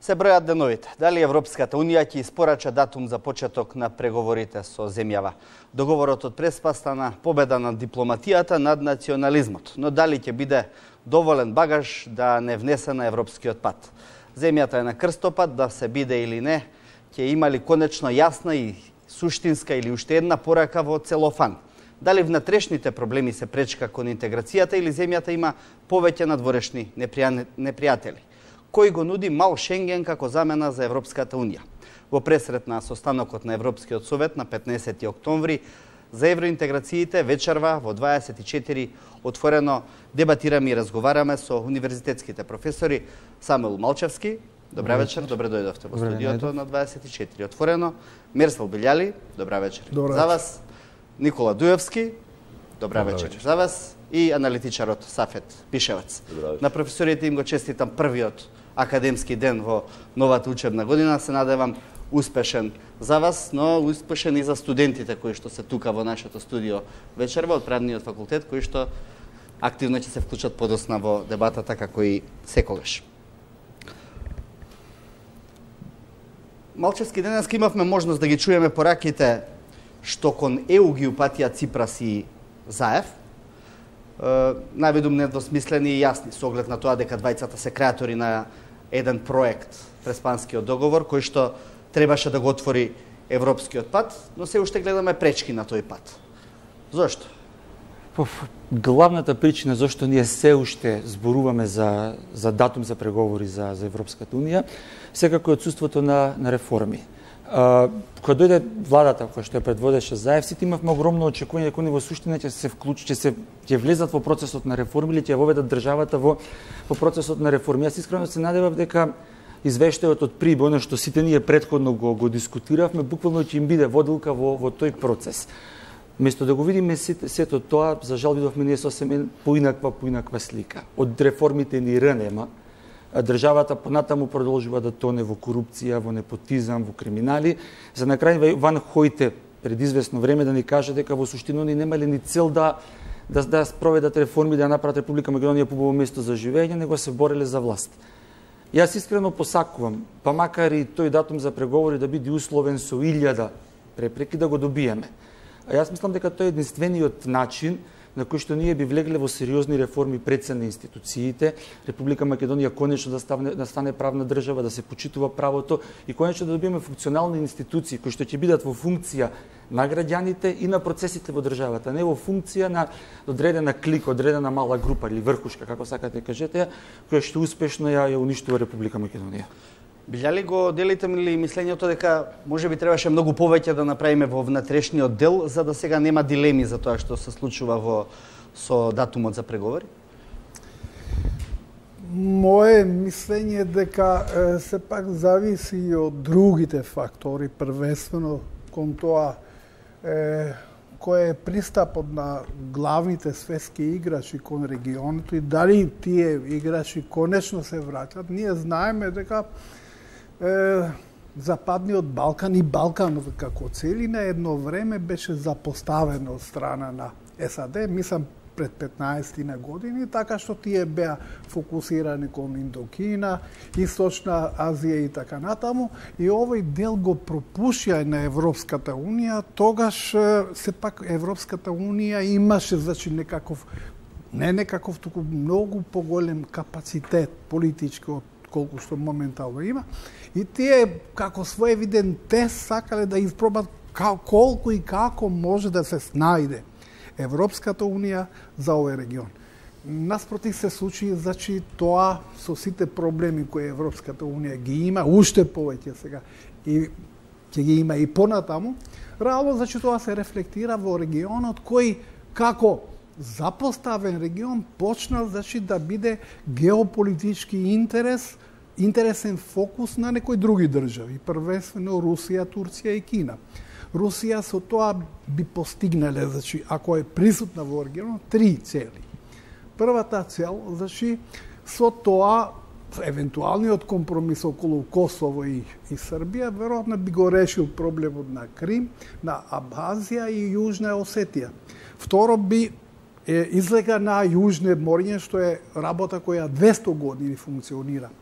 Се бројат деновите. Дали Европската Унија ќе испорача датум за почеток на преговорите со земјава? Договорот од Преспа стана победа на дипломатијата над национализмот, но дали ќе биде доволен багаж да не внесе на европскиот пат? Земјата е на крстопат, да се биде или не, ќе има ли конечно јасна и суштинска или уште една порака во целофан? Дали внатрешните проблеми се пречка кон интеграцијата или земјата има повеќе надворешни непријатели? Кој го нуди мал Шенген како замена за Европската Унија? Во пресрет на состанокот на Европскиот совет на 15 октомври за евроинтеграциите вечерва во 24 отворено дебатираме и разговараме со универзитетските професори Самуел Малчевски. Добра вечер, добре дојдовте во студиото на 24 отворено. Мерсел Билјали, добра вечер за вас. Никола Дуевски, добра вечер за вас. И аналитичарот Сафет Пишевац. На професорите им го честитам првиот академски ден во новата учебна година. Се надевам успешен за вас, но успешен и за студентите кои што се тука во нашето студио вечерва од правниот факултет, кои што активно ќе се вклучат подосна во дебатата како и секогаш. Малчевски, денес имавме можност да ги чуеме пораките што кон ЕУ ги упатија Ципрас и Заев. Најведум недвосмислени и јасни, со оглед на тоа дека двајцата се креатори на еден проект, Преспанскиот договор, кој што требаше да го отвори европскиот пат, но се уште гледаме пречки на тој пат. Зошто? Главната причина зашто ние се уште зборуваме за датум за преговори за Европската Унија, секако е отсуството на реформи. Кога дојде владата која што ја предводеше Заев, сите имавме огромно очекување дека они во суштина ќе се вклучат, ќе влезат во процесот на реформи или ќе воведат државата во процесот на реформи. Јас искрено се надевав дека извештајот од Прибо, оно што сите ние претходно го дискутиравме, буквално ќе им биде водилка во тој процес. Место да го видиме сето тоа, за жал видовме ние сосем поинаква слика. Од реформите ни нема. Државата понатаму продолжува да тоне во корупција, во непотизам, во криминали, за на крај Ван Хојте пред известно време да ни каже дека во суштина ни немале ни цел да спроведат реформи, да направат Република Македонија побаво место за живење, него се бореле за власт. Јас искрено посакувам, па макар и тој датум за преговори да биде условен со 1000 препреки, да го добиеме. А јас мислам дека тој е единствениот начин на кој што ние би влегле во сериозни реформи пред се на институциите, Република Македонија конечно да стане правна држава, да се почитува правото и конечно да добиеме функционални институции кои што ќе бидат во функција на граѓаните и на процесите во државата, не во функција на одредена клика, одредена мала група или врхушка, како сакате кажете, која што успешно ја уништува Република Македонија. Билјали го делите ли мислењето дека можеби требаше многу повеќе да направиме во внатрешниот дел, за да сега нема дилеми за тоа што се случува со датумот за преговори? Мое мислење е дека се пак зависи и од другите фактори, првенствено кон тоа кој е пристапот на главните светски играчи кон регионот и дали тие играчи конечно се враќат. Ние знаеме дека Западниот Балкан и Балканот како целина едно време беше запоставено од страна на САД, мислам пред 15 години, така што тие беа фокусирани кон Индокина, Источна Азија и така натаму, и овој дел го пропушија на Европската Унија, тогаш сепак Европската Унија имаше не некаков, туку многу поголем капацитет политички од колку што моментално има. И тие, како своевиден тест, сакале да испробат колку и како може да се снајде Европската Унија за овој регион. Наспротив се случи, значи, тоа со сите проблеми кои Европската Унија ги има, уште повеќе сега, и ќе ги има и понатаму, реално, значи, тоа се рефлектира во регионот кој, како запоставен регион, почнал, значи, да биде геополитички интересен фокус на некои други држави, првенствено Русија, Турција и Кина. Русија со тоа би постигнале, значи, ако е присутна во регионот, 3 цели. Првата цел, значи, со тоа, евентуалниот компромис околу Косово и Србија, веројатно би го решил проблемот на Крим, на Абхазија и Јужна Осетија. Второ, би излега на Јужне мориње, што е работа која 200 години функционира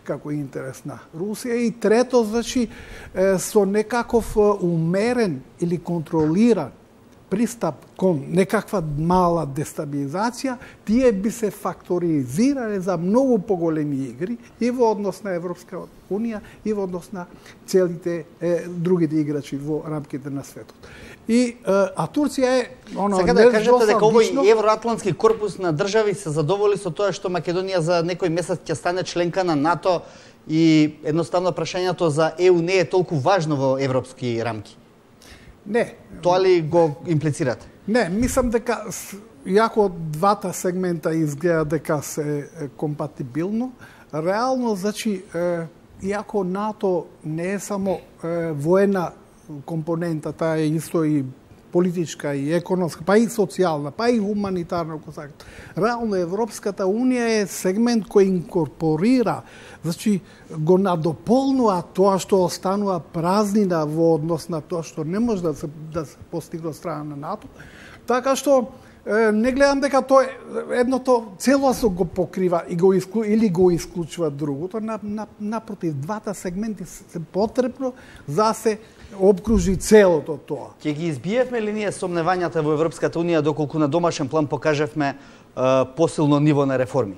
како интерес на Русија. И трето, значи, со некаков умерен или контролиран пристап кон некаква мала дестабилизација, тие би се факторизирале за многу поголеми игри и во однос на Европска Унија и во однос на целите другите играчи во рамките на светот. А Турција е Сега да кажете дека овој евроатлантски корпус на држави се задоволи со тоа што Македонија за некој месец ќе стане членка на НАТО и едноставно прашањето за ЕУ не е толку важно во европски рамки. Не. Тоа ли го имплицирате? Не, мислам дека иако двата сегмента изгледа дека се компатибилно, реално, значи, иако НАТО не е само воена компонента, таа е исто и политичка, и економска, па и социјална, па и хуманитарна, ако сакате. Реално Европската Унија е сегмент кој инкорпорира, значи го надополнува тоа што останува празнина во однос на тоа што не може да се постигне од страна на НАТО. Така што не гледам дека тоа едното целосно го покрива и или го исклучува другото. Напротив, двата сегменти се потребно за се обкружи целото тоа. Ќе ги избиевме ли ние сомневањата во Европската Унија доколку на домашен план покажевме посилно ниво на реформи?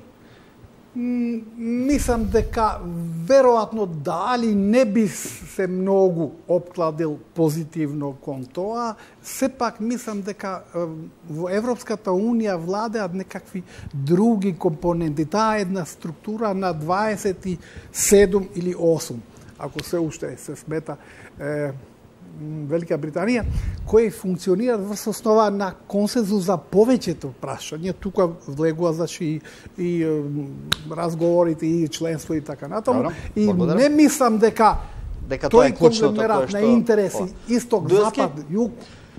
Мислам дека веројатно дали не би се многу обкладил позитивно кон тоа. Сепак мислам дека во Европската Унија владеат некакви други компоненти. Таа е една структура на 27 или 8, ако се уште се смета Велика Британија, кои функционираат врз основа на консензус за повеќето прашања. Тука влегува, значи, и разговорите, и членство и така натаму. И не мислам дека тој конгломерат на интереси, исток, запад, југ.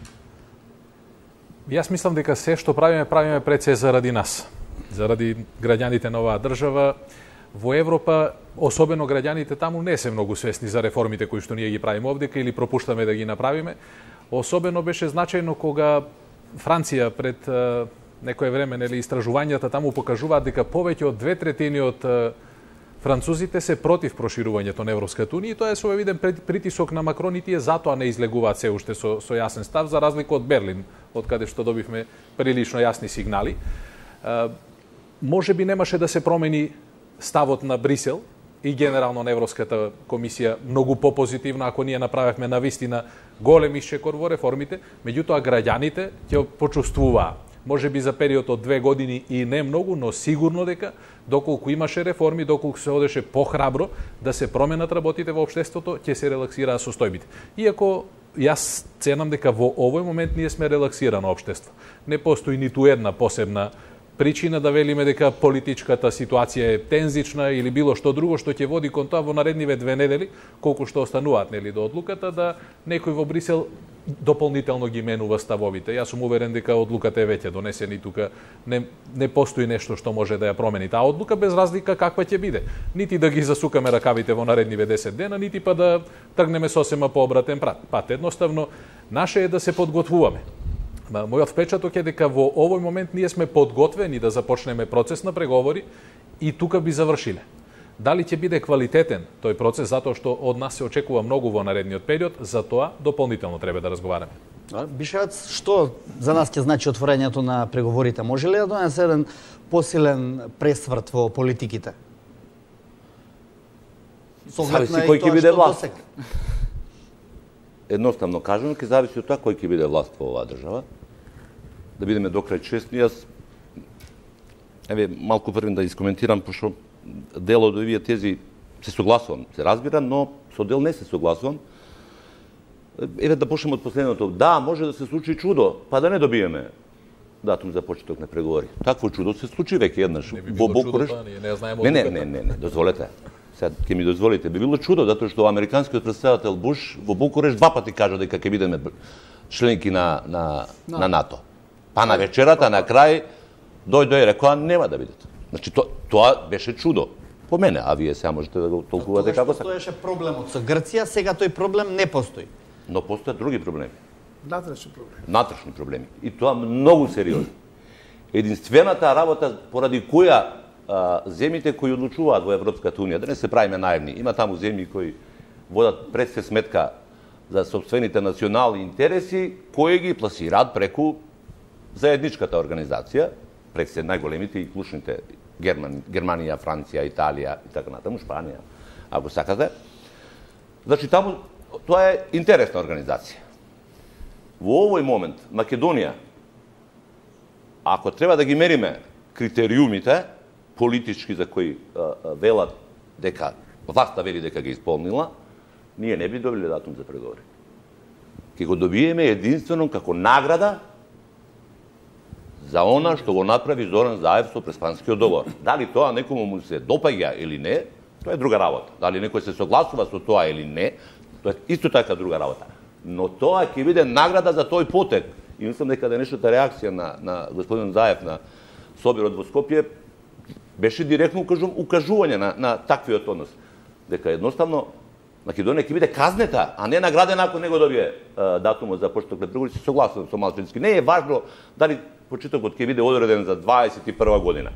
Јас мислам дека се што правиме пред се заради нас, заради граѓаните на оваа држава. Во Европа, особено граѓаните таму, не се многу свесни за реформите кои што ние ги правиме овдека или пропуштаме да ги направиме. Особено беше значајно кога Франција пред некое време, нели, истражувањата таму покажуваат дека повеќе од 2/3 од французите се против проширувањето на Европската Унија и тоа е со евиден притисок на Макрон и тие затоа не излегуваат се уште со јасен став, за разлика од Берлин, од каде што добивме прилично јасни сигнали. Може би немаше да се промени ставот на Брисел и генерално на Европската комисија многу попозитивно ако ние направевме навистина голем исчекор во реформите, меѓутоа граѓаните ќе почувствуваа. Може би за период од 2 години и не многу, но сигурно дека доколку имаше реформи, доколку се одеше похрабро да се променат работите во општеството, ќе се релаксираа состојбите. Иако јас ценам дека во овој момент ние сме релаксирано општество. Не постои ниту една посебна причина да велиме дека политичката ситуација е тензична или било што друго што ќе води кон тоа во наредниве 2 недели, колку што остануваат, нели, до одлуката, да некој во Брисел дополнително ги менува ставовите. Јас сум уверен дека одлуката е веќе донесена и тука не постои нешто што може да ја промени таа одлука, без разлика каква ќе биде. Нити да ги засукаме ракавите во наредниве 10 дена, нити па да тргнеме сосема по обратен пат. Едноставно, наше е да се подготвуваме. Мојот впечаток е дека во овој момент ние сме подготвени да започнеме процес на преговори и тука би завршиле. Дали ќе биде квалитетен тој процес, затоа што од нас се очекува многу во наредниот период, за тоа дополнително треба да разговараме. Бишевец, што за нас ќе значи отворањето на преговорите? Може ли да донесе еден посилен пресврт во политиките? Зависи кој ќе биде власт. Едноставно кажано, ќе зависи од тоа кој ќе биде власт во оваа држава. Да бидеме до крај честни, јас малку првен да искоментирам, пошто дел од овие тези се согласувам, се разбирам, но со дел не се согласувам. Да почнеме од последното. Да, може да се случи чудо, па да не добиеме датум за почеток на преговори. Такво чудо се случи веќе еднаш во Букуреш. Не, дозволете. Сега ќе ми дозволите, би било чудо, затоа што американскиот претседател Буш во Букуреш 2 пати кажа дека ќе бидеме членки на НАТО. Па на вечерата, на крај, дојде и рекоа нема да бидете. Значи, тоа беше чудо. По мене, а вие сега можете да го толкувате како се. Тоа беше проблемот со Грција, сега тој проблем не постои. Но постојат други проблеми. Натрешни проблеми. И тоа многу сериозно. Единствената работа поради која земјите кои одлучуваат во Европската Унија, да не се правиме наивни, има таму земји кои водат пред се сметка за собствените национални интереси, кои ги пласираат преку заедничката организација, преку се најголемите и клучните Германија, Франција, Италија и така натаму, Шпанија, ако сакате. Значи, таму тоа е интересна организација. Во овој момент, Македонија, ако треба да ги мериме критериумите политички за кои велат дека власта вели дека ги исполнила, ние не би добили датум за преговори. Ке го добиеме единствено како награда за она што го направи Зоран Заев со Преспанскиот договор. Дали тоа некому му се допаѓа или не, тоа е друга работа. Дали некој се согласува со тоа или не, тоа е исто така друга работа. Но тоа ќе биде награда за тој потек. И мислам дека денешната реакција на господин Заев на соборот во Скопје беше директно укажување на таквиот однос. Дека едноставно Македонија ќе биде казнета, а не наградена ако не го добие датумот за почеток на преговори. Се согласувам со Малчевски. Не е важно дали почетокот ќе биде одреден за 21 година.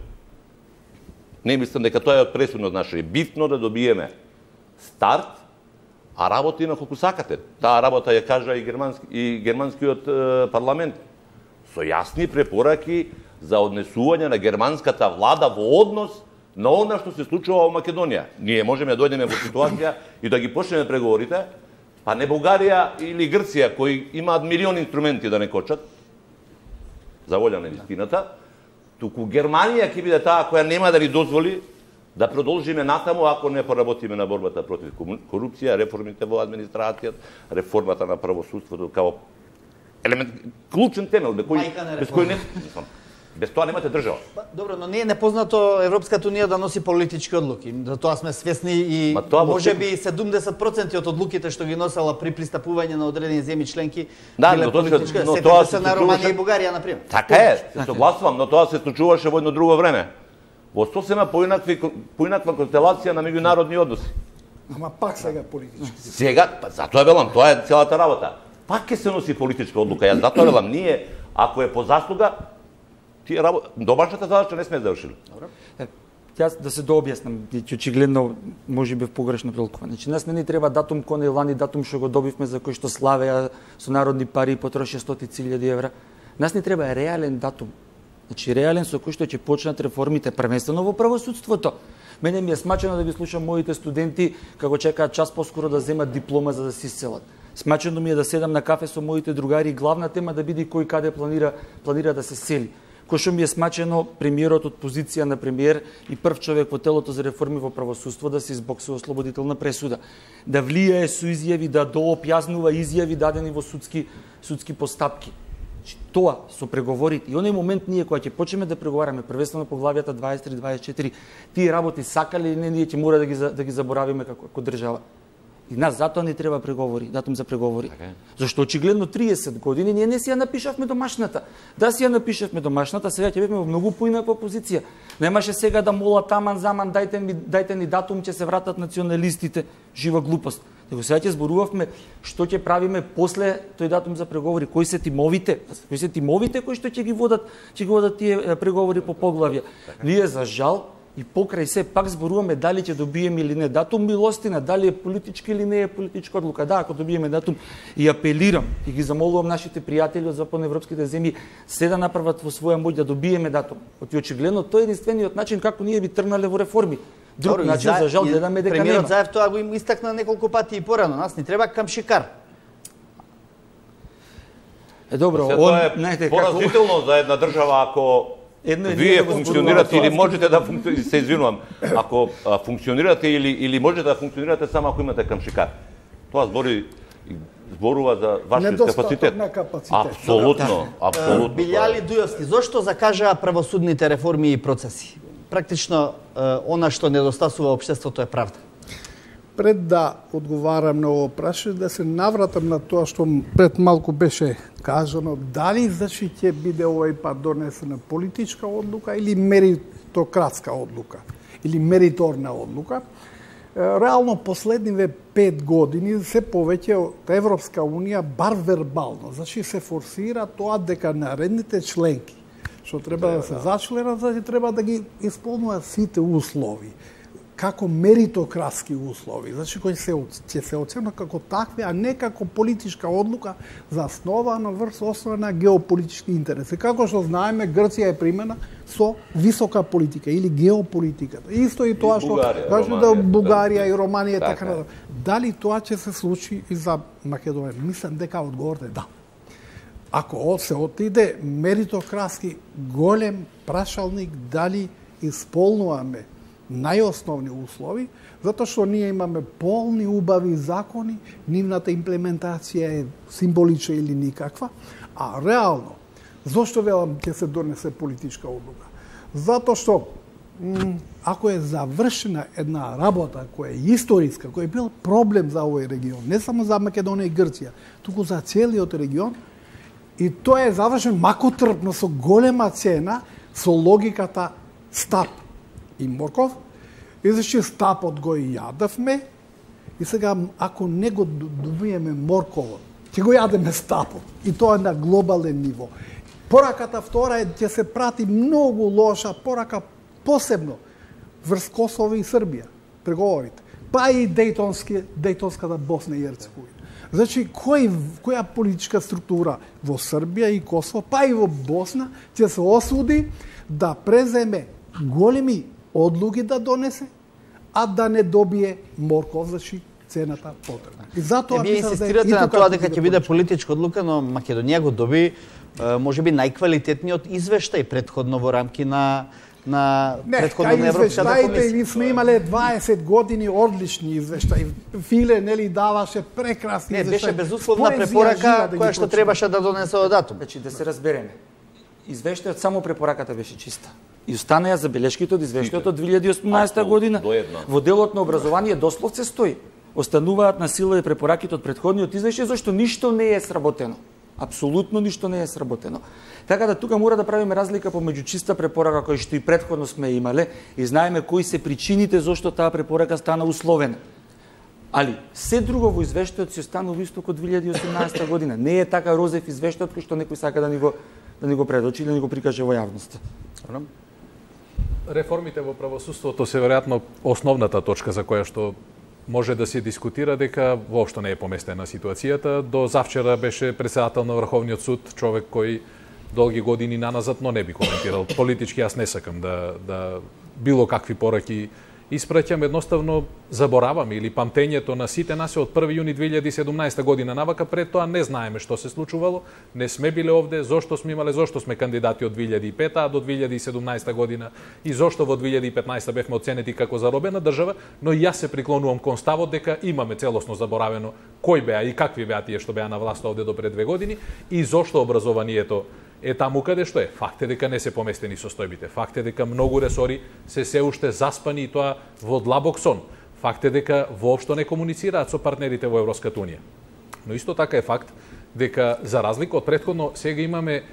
Не мислам дека тоа е од пресудно значење. Битно да добиеме старт, а работа има колку сакате. Таа работа ја кажа и германскиот парламент со јасни препораки за однесување на германската влада во однос на она што се случува во Македонија. Ние можеме да дојдеме во ситуација и да ги почнеме преговорите, па не Бугарија или Грција кои имаат милиони инструменти да не кочат, за волја на вистината, туку Германија ќе биде таа која нема да ни дозволи да продолжиме натаму ако не поработиме на борбата против корупција, реформите во администрацијата, реформата на правосудството како елемент, клучен темел без кој не без тоа немате држава. Добро, но не е непознато Европската Унија да носи политички одлуки. За тоа сме свесни и можеби 70% од одлуките што ги носела при пристапување на одредени земји членки биле политички. Сетете се на Романија и Бугарија, например. Така е, се согласувам, но тоа се случуваше во едно друго време. Во сосема поинаква констелација на меѓународни односи. Ама пак сега политички. Сега, затоа велам, тоа е целата работа. Пак ќе се носи политичка одлука. Јас затоа велам, ние, ако е по заслуга, домашната задача не сме завршили. Јас да се дообјаснам, очигледно можеби погрешно прелкуване. Значи нас не ни треба датум кој лани датум што го добивме за кој што славеа со народни пари и потроши 100.000 евра. Нас ни треба реален датум. Значи реален со кој што ќе почнат реформите првенствено во правосудството. Мене ми е смачено да ги слушам моите студенти како чекаат час поскоро да земат диплома за да се исцелат. Смачено ми е да седам на кафе со моите другари и главна тема да биде кој каде планира да се сели. Кој што ми е смачено премиерот од позиција на премиер и прв човек во телото за реформи во правосудство да се избоксува ослободителна пресуда, да влијае со изјави, да доопјаснува изјави дадени во судски постапки. Тоа со преговорите и оној момент ние кога ќе почнеме да преговараме првенствено по главјата 23-24, тие работи сакале или не, ние ќе мора да ги заборавиме како држава. И нас затоа не треба преговори, датум за преговори. Зашто очигледно 30 години ние не си ја напишавме домашната. Да си ја напишавме домашната, сега ќе бевме во многу поинаква позиција. Немаше сега да мола таман заман дайте ни датум ќе се вратат националистите, жива глупост. Него сега ќе зборувавме што ќе правиме после тој датум за преговори, кои се тимовите кои што ќе ги водат тие преговори по поглавја. Ние за жал и покрај се пак зборуваме дали ќе добиеме или не датум, милостина, дали е политичка или не е политичка одлука. Да, ако добиеме датум, и апелирам и ги замолувам нашите пријатели од западноевропските земји се да направат во своја моќ да добиеме датум. Оти очигледно тој е единствениот начин како ние би тргнале во реформи. Друг начин за жал гледаме дека нема. Премиерот Заев тоа го истакна неколку пати и порано. Нас ни треба камшикар. Добро, знаете како поразително за една држава ако вие функционирате или можете да функционирате, се извинувам, ако функционирате или можете да функционирате само ако имате камшикар. Тоа зборува за вашиот капацитет. Апсолутно. Билјали Дујовски, зошто закажаа правосудните реформи и процеси? Практично, она што недостасува општеството е правда. Пред да одговарам на ово прашање, да се навратам на тоа што пред малку беше кажано, дали значи ќе биде овој пат донесена политичка одлука или меритократска одлука, или мериторна одлука. Реално последниве 5 години се повеќе од Европска Унија, бар вербално, значи се форсира тоа дека наредните членки што треба да се зачленат, значи треба да ги исполнуваат сите услови како меритократски услови, значи кои ќе се оценат како такви, а не како политичка одлука заснована врз основа на геополитички интереси. Како што знаеме, Грција е примена со висока политика или геополитиката. Исто и тоа што кажу да Бугарија и Романија и така натаму. Дали тоа ќе се случи и за Македонија? Мислам дека одговорот е да. Ако се отиде меритократски голем прашалник дали исполнуваме најосновни услови, затоа што ние имаме полни убави закони, нивната имплементација е символична или никаква, а реално, зошто велам ќе се донесе политичка одлука? Затоа што ако е завршена една работа која е историска, која е бил проблем за овој регион, не само за Македонија и Грција, туку за целиот регион, и тоа е завршен макотрпно со голема цена, со логиката Стап и Морков, и зашто Стапот го јадавме, и сега ако не го добиеме Морковот, ќе го јадеме Стапот, и тоа на глобален ниво. Пораката втора е ќе се прати многу лоша порака, посебно врз Косово и Србија, преговорите, па и Дејтонската Босна и Ерцеговина. Значи, која политичка структура во Србија и Косово, па и во Босна, ќе се осуди да преземе големи одлуки да донесе, а да не добие Морков, значи цената потребна. И затоа вие инсистирате на тоа дека ќе биде политичка одлука, но Македонија го доби можеби најквалитетниот извештај претходно во рамки на претходно на Европската комисија. Не, сме имале 20 години одлични извештаи. Филе нели даваше прекрасни извештаи. Не, беше безусловна препорака која што требаше да донесе од датум. Значи да се разбереме. Извештајот само препораката беше чиста. И останаа забелешките од извештајот од 2018 година. Во делот на образование дословце стои. Остануваат на сила и препораките од претходниот извештај, зашто ништо не е сработено. Апсолутно ништо не е сработено. Така да тука мора да правиме разлика помеѓу чиста препорака која што и претходно сме имале и знаеме кои се причините зашто таа препорака стана условена. Али се друго во извештајот се останува исто како 2018 година. Не е така розев извештајот кој што некој сака да ни го предочи или да ни го прикаже во јавноста. Реформите во правосудството се веројатно основната точка за која што може да се дискутира, дека воопшто не е поместена ситуацијата. До завчера беше претседател на Врховниот суд, човек кој долги години наназад, но не би коментирал. Политички јас не сакам да било какви пораки испраќам, едноставно забораваме или памтењето на сите нас е од 1 јуни 2017 година навака, пред тоа не знаеме што се случувало, не сме биле овде, зошто сме имале, зошто сме кандидати од 2005 а до 2017 година и зошто во 2015 бевме оценети како заробена држава, но јас се приклонувам кон ставот дека имаме целосно заборавено кој беа и какви беа тие што беа на власт овде до пред 2 години и зошто образованието е таму каде што е. Факт е дека не се поместени состојбите. Факт е дека многу ресори се уште заспани и тоа во длабок сон. Факт е дека воопшто не комуницираат со партнерите во Европската унија. Но исто така е факт дека за разлика од претходно сега имаме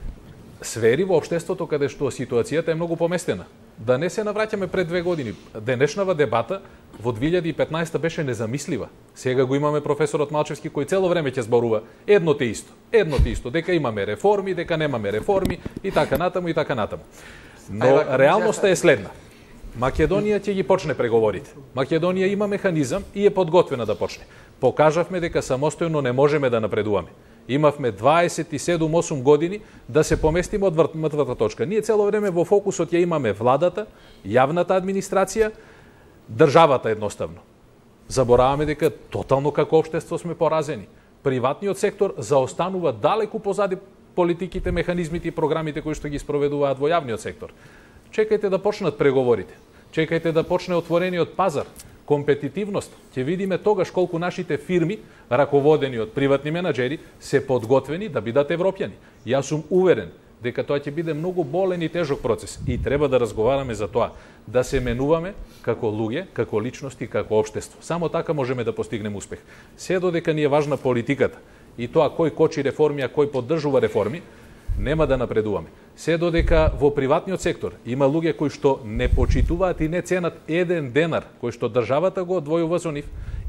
сфери во општеството каде што ситуацијата е многу поместена. Да не се навраќаме пред 2 години. Денешнава дебата во 2015 беше незамислива. Сега го имаме професорот Малчевски кој цело време ќе зборува едно те исто, дека имаме реформи, дека немаме реформи и така натаму и така натаму. Но реалноста е следна. Македонија ќе ги почне преговорите. Македонија има механизам и е подготвена да почне. Покажавме дека самостојно не можеме да напредуваме. Имавме 27-8 години да се поместиме од мртвата точка. Ние цело време во фокусот ја имаме владата, јавната администрација, државата едноставно. Забораваме дека тотално како општество сме поразени. Приватниот сектор заостанува далеку позади политиките, механизмите и програмите кои што ги спроведуваат во јавниот сектор. Чекајте да почнат преговорите. Чекајте да почне отворениот пазар. Компетитивност, ќе видиме тогаш колку нашите фирми, раководени од приватни менаџери, се подготвени да бидат европјани. Јас сум уверен дека тоа ќе биде многу болен и тежок процес и треба да разговараме за тоа, да се менуваме како луѓе, како личности, како општество. Само така можеме да постигнеме успех. Се додека ни е важна политиката и тоа кој кочи реформи, а кој поддржува реформи, нема да напредуваме. Се додека во приватниот сектор има луѓе кои што не почитуваат и не ценат еден денар кој што државата го одвојува со нив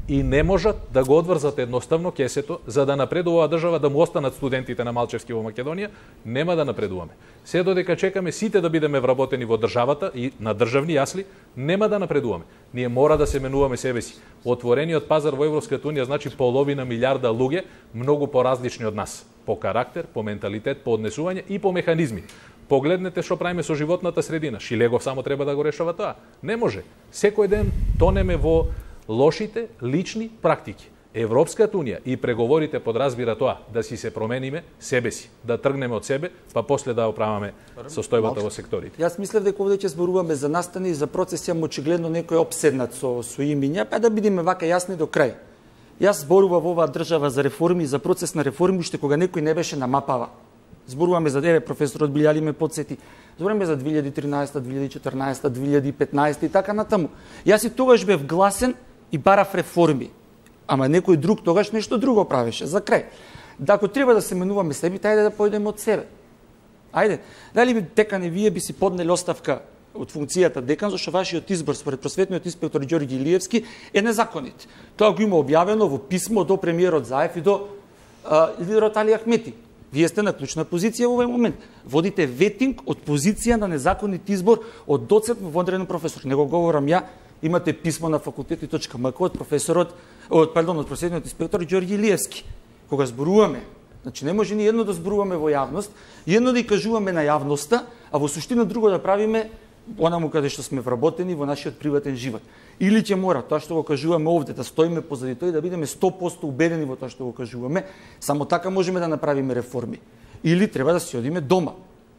и не можат да го одврзат едноставно кесето за да напредува држава, да му останат студентите на Малчевски во Македонија, нема да напредуваме. Се додека чекаме сите да бидеме вработени во државата и на државни јасли, нема да напредуваме. Ние мора да се менуваме себе си. Отворениот пазар во Европската унија значи половина милиарда луѓе, многу поразлични од нас, по карактер, по менталитет, по однесување и по механизми. Погледнете што правиме со животната средина. Шилегов само треба да го решава тоа. Не може. Секој ден тонеме во лошите лични практики. Европската унија и преговорите подразбира тоа да си се промениме себе си, да тргнеме од себе, па после да оправаме состојбата во секторите. Јас мислев дека овде ќе зборуваме за настани и за процеси, ама очигледно некој обседнат со имиња, па да бидеме вака јасни до крај. Јас зборував во оваа држава за реформи, за процес на реформи, уште кога некој не беше на мапава. Зборуваме за професорот Билјали ме подсети. Зборуваме за 2013, 2014, 2015 и така натаму. Јас и тогаш бев гласен и барав реформи. Ама некој друг тогаш нешто друго правеше. За крај. Да, ако треба да се менуваме себе, тајде да појдеме од себе. Ајде. Дали би декане вие би си поднели оставка од функцијата декан, зашто вашиот избор според просветниот инспектор Ѓорѓи Илиевски е незаконит. Тоа го има објавено во писмо до премиерот Заев и до лидерот Али Ахмети. Вие сте на клучна позиција во овој момент. Водите ветинг од позиција на незаконит избор од доцент во вонреден професор. Не го говорам ја, имате писмо на fakulteti.mk од професорот, од просветниот инспектор Ѓорѓи Илиевски. Кога зборуваме, значи не може ни едно да зборуваме во јавност, едно да и кажуваме на јавноста, а во суштина друго да правиме онаму каде што сме вработени во нашиот приватен живот. Или ќе мора тоа што го кажуваме овде да стоиме позади тој да бидеме 100% убедени во тоа што го кажуваме, само така можеме да направиме реформи. Или треба да си одиме дома.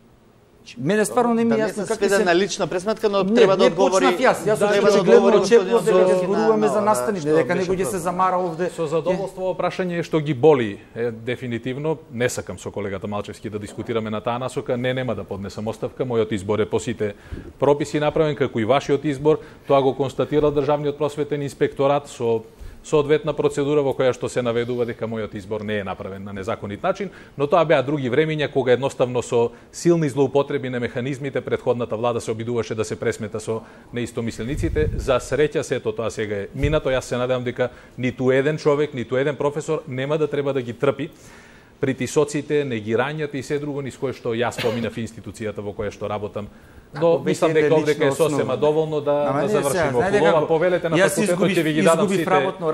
Мене стварно не ми е јасно како се на лична пресметка, но треба да одговори. Јас очигледно очекувам дека ќе зборуваме за настани, дека некој ќе се замара овде. Со задоволство прашање што ги боли дефинитивно, не сакам со колегата Малчевски да дискутираме на таа насока, нема да поднесам оставка, мојот избор е по сите прописи направен како и вашиот избор, тоа го констатира државниот просветен инспекторат со соодветна процедура во која што се наведува дека мојот избор не е направен на незаконит начин, но тоа беа други времиња кога едноставно со силни злоупотреби на механизмите предходната влада се обидуваше да се пресмета со неистомислениците. За среќа сето тоа сега е минато. Јас се надевам дека ниту еден човек, ниту еден професор нема да треба да ги трпи притисоците, негирањата и се друго низ кое што јас поминав институцијата во која што работам. Но мислам дека овдека е сосема доволно да завршиме околу ова. Повелете на факултетот, ќе ви ги дадам сите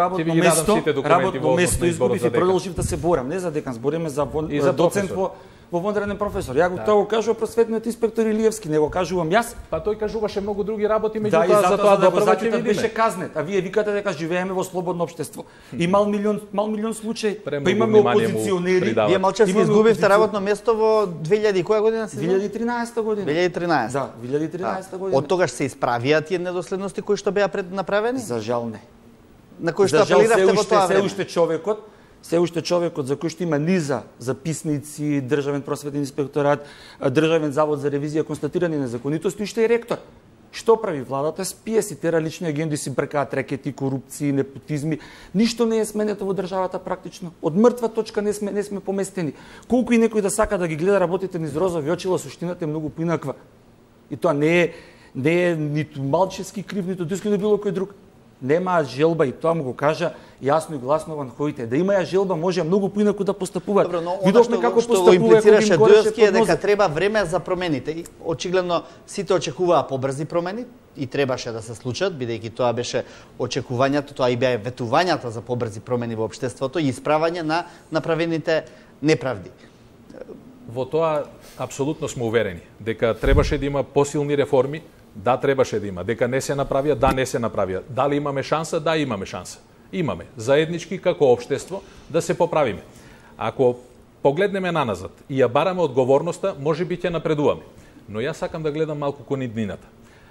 документи во место, изгубив и продолжив да се борам, не за декан, збориме за доцент во вонреден професор. Ја го тоа го кажува просветниот инспектор Илиевски, не го кажувам јас. Па тој кажуваше многу други работи, меѓутоа за тоа да прво беше казнет. А вие викате дека живееме во слободно општество. И мал милион случаи, па имаме опозиционери. Вие Малчевски изгубивте работно место во 2000 која година се? 2013 година. 2013. Да, 2013 година. Од тогаш се исправија тие недоследности кои што беа направени? За жал не. На кои што апелиравте во тоа време? Се уште човекот за кој што има низа записници, државен просветен инспекторат, државен завод за ревизија констатирани незаконитости, уште и ректор. Што прави владата? Спие си тера лични агенди, си бркаат рекети, корупции, непотизми. Ништо не е сменето во државата практично. Од мртва точка не сме поместени. Колку и некој да сака да ги гледа работите низ розови очила, суштината е многу поинаква. И тоа не е ниту Малчевски крив, ниту Диско, ниту било кој друг. Нема желба и тоа му го кажа јасно и гласно ван хоите. Да има желба може многу поинаку да постапуваат. Добро, но видовме како постапува имплицираше Дојовски е дека треба време за промените. И очигледно сите очекуваа побрзи промени и требаше да се случат, бидејќи тоа беше очекувањето, тоа и беа ветувањата за побрзи промени во општеството и исправање на направените неправди. Во тоа апсолутно сме уверени дека требаше да има посилни реформи. Да, требаше да има. Дека не се направија, да, не се направија. Дали имаме шанса? Да, имаме шанса. Имаме. Заеднички како општество да се поправиме. Ако погледнеме наназад и ја бараме одговорноста, можеби ќе напредуваме. Но јас сакам да гледам малку кон иднината.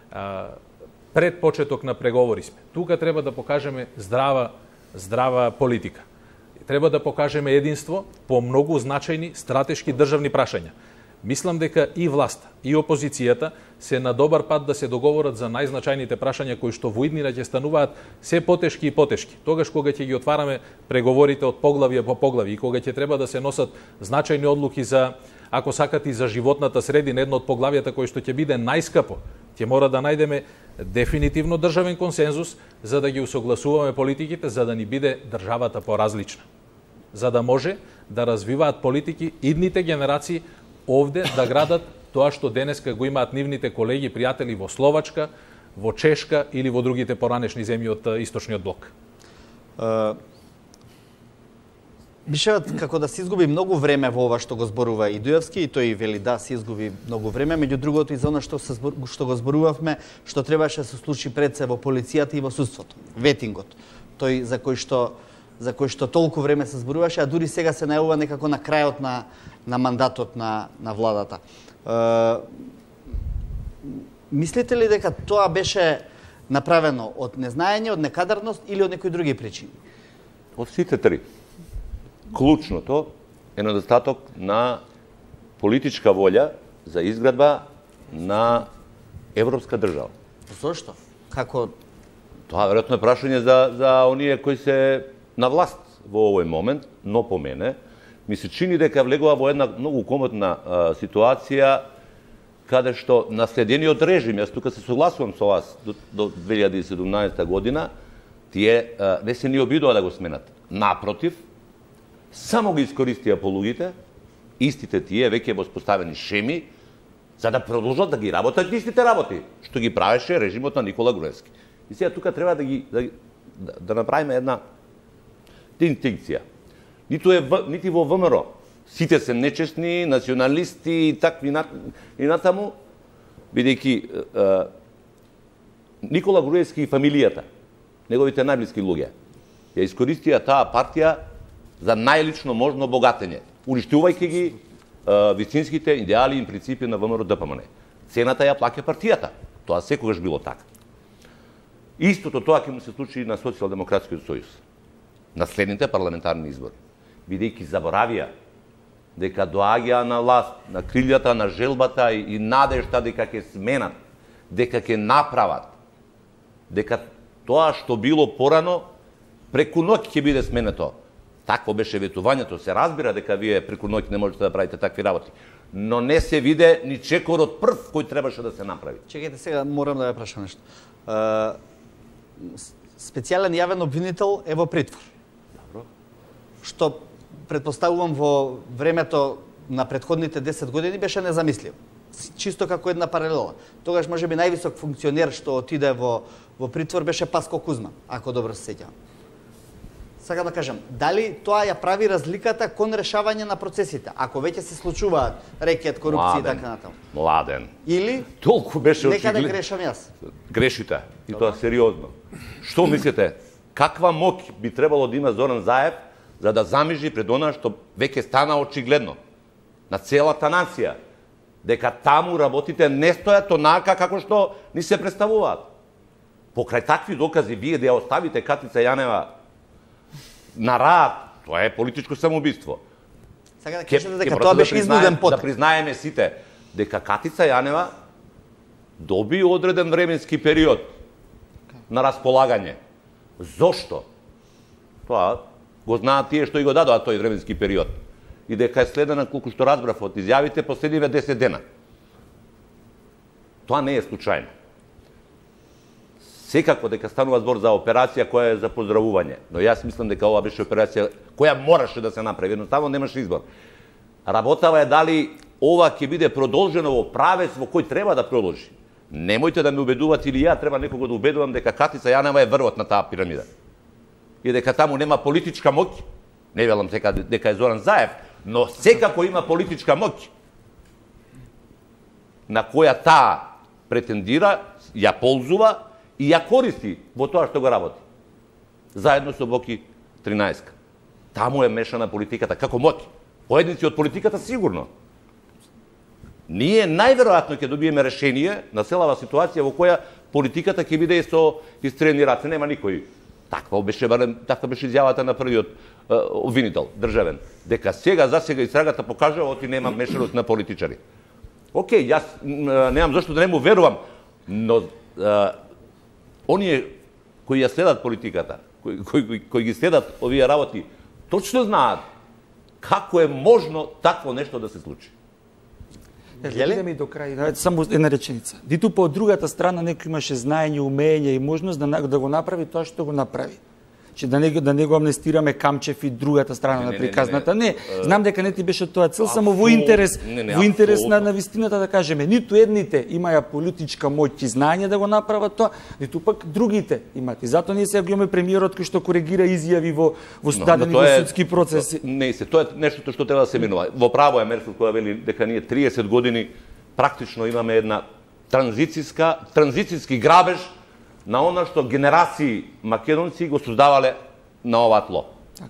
Пред почеток на преговори сме. Тука треба да покажеме здрава политика. Треба да покажеме единство по многу значајни стратешки државни прашања. Мислам дека и власта, и опозицијата се на добар пат да се договорат за најзначајните прашања кои што во иднина ќе стануваат се потешки и потешки. Тогаш кога ќе ги отвараме преговорите од поглавје по поглави и кога ќе треба да се носат значајни одлуки за, ако сакате, за животната средина, едно од поглавјата кој што ќе биде најскапо, ќе мора да најдеме дефинитивно државен консензус за да ги усогласуваме политиките, за да ни биде државата поразлична. За да може да развиваат политики идните генерации овде да градат тоа што денеска го имаат нивните колеги и пријатели во Словачка, во Чешка или во другите поранешни земји од источниот блок. Мишеват како да се изгуби многу време во ова што го зборува и Дујовски, и тој вели да се изгуби многу време, меѓу другото и за она што го зборувавме, што требаше да се случи пред се во полицијата и во судството, ветингот. Тој за кој што толку време се зборуваше, а дури сега се најавува некако на крајот на мандатот на владата. Мислите ли дека тоа беше направено од незнаење, од некадарност или од некои други причини? Од сите три. Клучното е недостаток на политичка волја за изградба на европска држава. Зошто? Како? Тоа веројатно е прашање за оние кои се на власт во овој момент, но по мене ми се чини дека влегува во една многу комотна ситуација каде што наследениот режим, јас тука се согласувам со вас до 2017 година, тие не се ни обидува да го сменат. Напротив, само ги искористија по луѓите, истите тие веќе воспоставени шеми, за да продолжат да ги работат истите работи, што ги правеше режимот на Никола Груевски. И сега тука треба да направиме една дистинкција. Нити во ВМРО сите се нечестни, националисти и такви и натаму, бидејќи Никола Груевски и фамилијата, неговите најблиски луѓе, ја искористија таа партија за најлично можно богатење, уништувајќи ги вистинските идеали и принципи на ВМРО ДПМН. Цената ја плаќа партијата. Тоа секогаш било така. Истото тоа ќе му се случи на Социјалдемократскиот сојуз. На следните парламентарни избори. Бидејќи заборавија дека доаѓаа на власт, на крилјата на желбата и надежта дека ќе сменат, дека ќе направат, дека тоа што било порано преку ноќ ќе биде сменето. Такво беше ветувањето, се разбира дека вие преку ноќ не можете да правите такви работи, но не се виде ни чекорот прв кој требаше да се направи. Чекајте сега, морам да ја прашам нешто. Специјален јавен обвинител е во притвор. Добро. Што претпоставувам во времето на претходните 10 години беше незамисливо. Чисто како една паралела. Тогаш можеби највисок функционер што отиде во притвор беше Паско Кузман, ако добро се сеќавам. Сакам да кажам, дали тоа ја прави разликата кон решавање на процесите, ако веќе се случуваат рекет, корупција и така натаму? Младен. Или толку беше некаде грешам јас? Грешите, и тоа сериозно. Што мислите, каква моќ би требало да има Зоран Заев за да замижи пред она што веќе стана очигледно на целата нација, дека таму работите не стојат онака како што ни се представуваат. Покрај такви докази вие да ја оставите Катица Јанева на рад, тоа е политичко самоубиство. Сега да кажете дека тоа беше изнуден потек. Да признаеме сите дека Катица Јанева доби одреден временски период на располагање. Зошто? Тоа го знаат тие што и го дадоа тој временски период. И дека е следена, колку што разбрав од изјавите, последниве 10 дена. Тоа не е случајно. Секако дека станува збор за операција која е за поздравување, но јас мислам дека ова беше операција која мораше да се направи, едноставно немаше избор. Работава е дали ова ќе биде продолжено во правец во кој треба да продолжи. Немојте да ме убедувате или ја треба некого да убедувам дека Катица Јанева е врвот на таа пирамида. И дека таму нема политичка моќ, не велам дека е Зоран Заев, но секако има политичка моќ на која таа претендира, ја ползува и ја користи во тоа што го работи. Заедно со Боки 13. Таму е мешана политиката како моќ. Поедници од политиката сигурно. Ние најверојатно ќе добиеме решение на целава ситуација во која политиката ќе биде со истрени раце, нема никој. Таква беше изјавата на првиот обвинител, државен, дека засега истрагата покажува оти нема мешаност на политичари. Океј, јас немам зашто да не му верувам, но оние кои ја следат политиката, кои ги следат овие работи, точно знаат како е можно такво нешто да се случи. Идеме до крај, само една реченица. Диту по другата страна некој имаше знаење, умење и можност да го направи тоа што го направи. Че да не го амнестираме Камчев и другата страна на приказната. Не, знам дека не ти беше тоа цел, само во интерес на вистината да кажеме. Ниту едните имаја политичка моќ и знаење да го направат тоа, ниту пак другите имат. И затоа ние сега го имаме премиерот кој што коригира изјави во дадени судски процеси. Не се, тоа е нешто што треба да се менува. Во право е Меркел која вели дека ние 30 години практично имаме една транзицијски грабеж на она што генерации македонци го создавале на ова тло.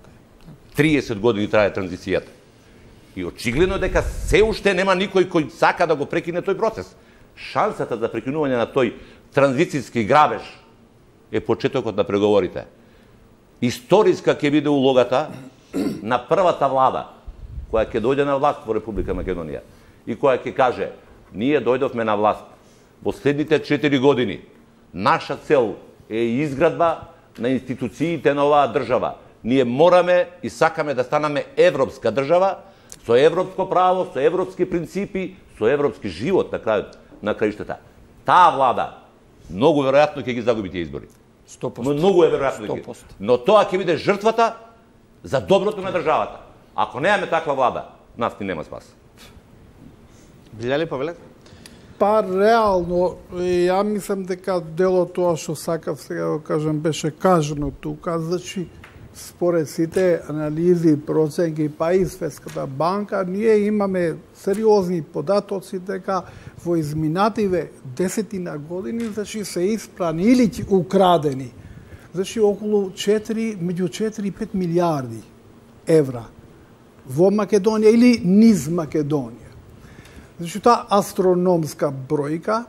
30 години трае транзицијата. И очигледно дека се уште нема никој кој сака да го прекине тој процес. Шансата за прекинување на тој транзицијски грабеж е почетокот на преговорите. Историска ќе биде улогата на првата влада која ќе дојде на власт во Република Македонија и која ќе каже: ние дојдовме на власт во следните 4 години. Наша цел е изградба на институциите на оваа држава. Ние мораме и сакаме да станаме европска држава, со европско право, со европски принципи, со европски живот на краиштата. Таа влада многу веројатно ќе ги загуби тие избори. 100%. Многу е веројатно. Но тоа ќе биде жртвата за доброто на државата. Ако немаме таква влада, нас ни нема спас. Биле ли повелете? Па реално, ја мислам дека дело тоа што сакав сега да кажам беше кажано тука, значи според сите анализи, проценки, па и Светската банка, ние имаме сериозни податоци дека во изминативе 10 години, значи се испрани или украдени, значи околу 4, меѓу 4 и 5 милиарди евра во Македонија или низ Македонија. Значи, таа астрономска бројка,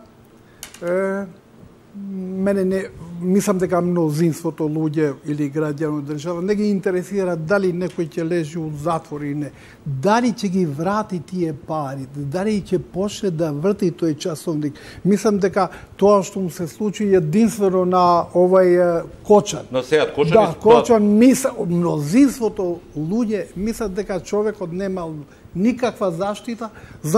мене не, мислам дека мнозинството луѓе или граѓани од држава не ги интересира дали некој ќе лежи у затвор или не, дали ќе ги врати тие пари, дали ќе почне да врти тој часовник. Мислам дека тоа што му се случи единствено на овај Кочан. Но сега Кочан, да, Кочан мнозинството луѓе мислат дека човекот немал никаква заштита,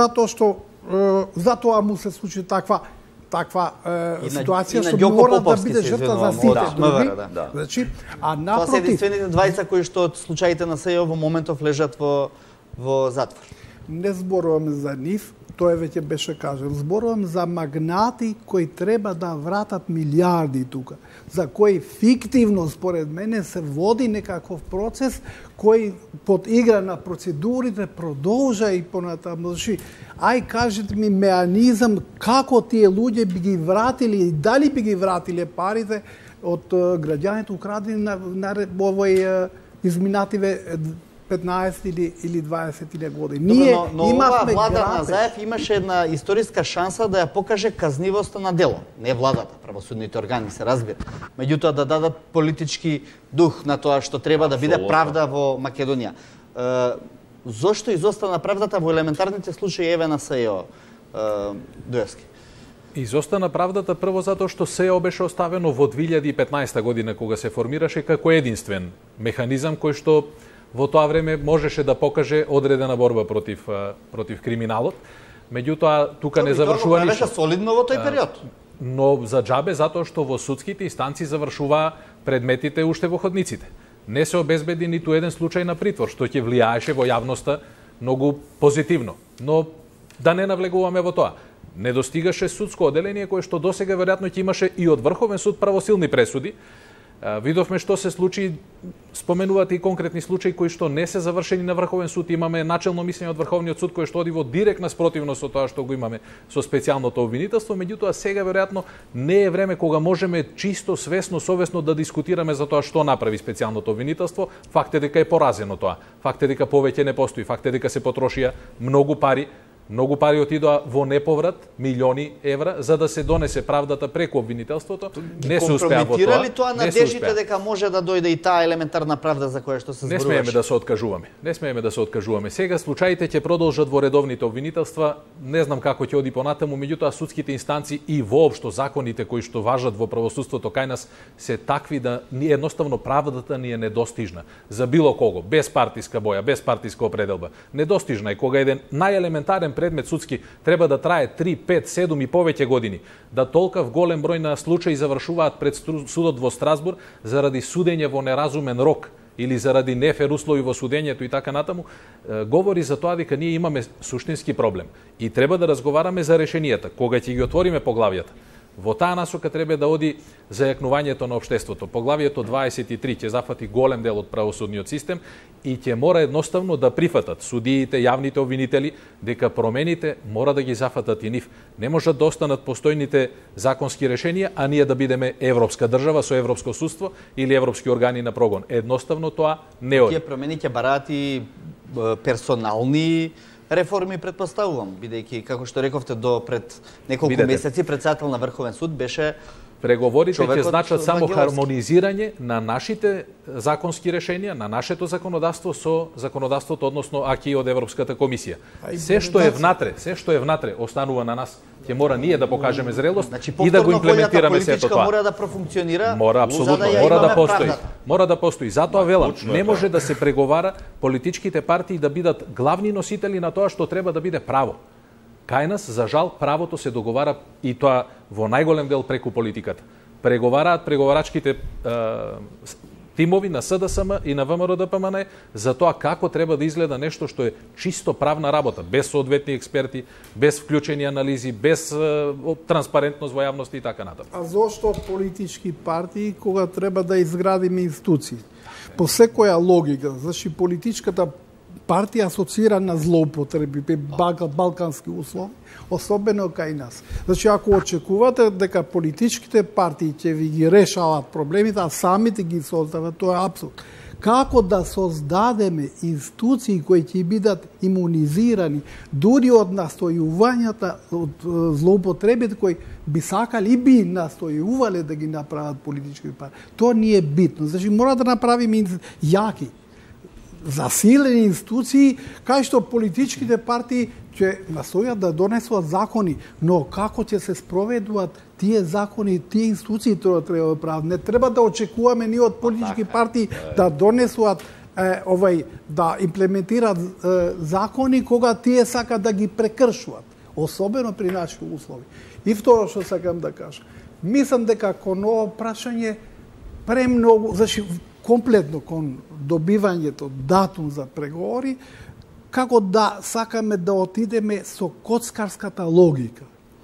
затоа му се случи таква ситуација што мора да биде жртва за сите други. Значи, а напротив, тоа се единствените двајца кои што од случаите на СЕО во моментов лежат во затвор. Не зборуваме за нив, тоа веќе беше кажано. Зборувам за магнати кои треба да вратат милиарди тука, за кои фиктивно, според мене, се води некаков процес кој под игра на процедурите продолжа и понатаму. Значи, ај кажете ми меанизам како тие луѓе би ги вратили и дали би ги вратиле парите од граѓаните украдени на овој изминативе 15 или 20 години. Ние имавме влада на Заев имаше една историска шанса да ја покаже казнивоста на дело. Не владата, правосудните органи се разбира. Меѓутоа да дадат политички дух на тоа што треба да биде правда во Македонија. Зошто изостана правдата во елементарните случаи еве на СЕО, Дуевски? Изостана правдата прво затоа што СЕО беше оставено во 2015 година кога се формираше како единствен механизам кој што во тоа време можеше да покаже одредена борба против криминалот. Меѓутоа, тука не завршува ништо. Беше солидно во тој период. Но за џабе, затоа што во судските инстанции завршуваа предметите уште во ходниците. Не се обезбеди ниту еден случај на притвор, што ќе влијаеше во јавноста многу позитивно. Но да не навлегуваме во тоа. Не достигаше судско оделение кое што досега веројатно ќе имаше и од Врховен суд правосилни пресуди. Видовме што се случи, споменувате и конкретни случаи кои што не се завршени на Врховен суд. Имаме начелно мислење од Врховниот суд кој што оди во директна спротивност со тоа што го имаме со специјалното обвинителство, меѓутоа сега веројатно не е време кога можеме чисто свесно, совесно да дискутираме за тоа што направи специјалното обвинителство. Факт е дека е поразено тоа. Факт е дека повеќе не постои. Факт е дека се потрошија многу пари. Многу пари отидоа во неповрат, милиони евра, за да се донесе правдата преку обвинителството. Не се успеа во тоа. Компрометира ли тоа надеждите дека може да дојде и таа елементарна правда за која што се зборуваше? Не смееме да се откажуваме. Не смееме да се откажуваме. Сега случаите ќе продолжат во редовните обвинителства. Не знам како ќе оди понатаму, меѓутоа судските инстанции и воопшто законите кои што важат во правосудството кај нас се такви да едноставно правдата ни е недостижна за било кого, без партиска боја, без партиска определба. Недостижна е кога еден најелементарен предмет судски треба да трае 3, 5, 7 и повеќе години, да толков голем број на случаи завршуваат пред судот во Страсбург заради судење во неразумен рок или заради нефер услови во судењето и така натаму, говори за тоа дека ние имаме суштински проблем и треба да разговараме за решенијата. Кога ќе ги отвориме поглавијата, во таа насока треба да оди зајакнувањето на општеството. Поглавието 23 ќе зафати голем дел од правосудниот систем и ќе мора едноставно да прифатат судиите, јавните обвинители, дека промените мора да ги зафатат и нив. Не можат да останат постојните законски решенија, а ние да бидеме европска држава со европско судство или европски органи на прогон. Едноставно тоа не оди. Тие промени ќе бараат и персонални реформи, предпоставувам, бидејќи, како што рековте, до пред неколку месеци председател на Врховен суд беше преговорите ќе значат само хармонизирање на нашите законски решенија, на нашето законодавство со законодавството, односно аки од Европската комисија. Се што е внатре, останува на нас. Ќе мора ние да покажеме зрелост и да го имплементираме сето тоа. Мора да профункционира. Мора апсолутно, мора да постои. Мора да постои. Затоа велам, не може да се преговара политичките партии да бидат главни носители на тоа што треба да биде право. Кај нас, за жал, правото се договара и тоа во најголем дел преку политиката. Преговараат преговарачките тимови на СДСМ и на ВМРО-ДПМН за тоа како треба да изгледа нешто што е чисто правна работа, без соодветни експерти, без вклучени анализи, без транспарентност во јавност и така натаму. А зошто политички партии кога треба да изградиме институции? По секоја логика, значи политичката партија асоцира на злоупотреби, балкански услови, особено кај нас. Значи, ако очекувате дека политичките партии ќе ви ги решават проблемите, а самите ги создават, тоа е апсурд. Како да создадеме институции кои ќе бидат имунизирани дури од настојувањата, од злоупотребите кои би сакали и би настојувале да ги направат политички партии. Тоа не е битно. Значи, мора да направиме јаки, засилени институции, кај што политичките партии ќе настојат да донесуваат закони, но како ќе се спроведуваат тие закони, тие институции тоа треба да прават. Не треба да очекуваме ние од политички партии да донесуваат да имплементираат закони кога тие сакаат да ги прекршуваат, особено при нашите услови. И второ што сакам да кажам, мислам дека кон ова прашање премногу, значи комплетно кон добивањето датум за преговори, како да сакаме да отидеме со коцкарската логика.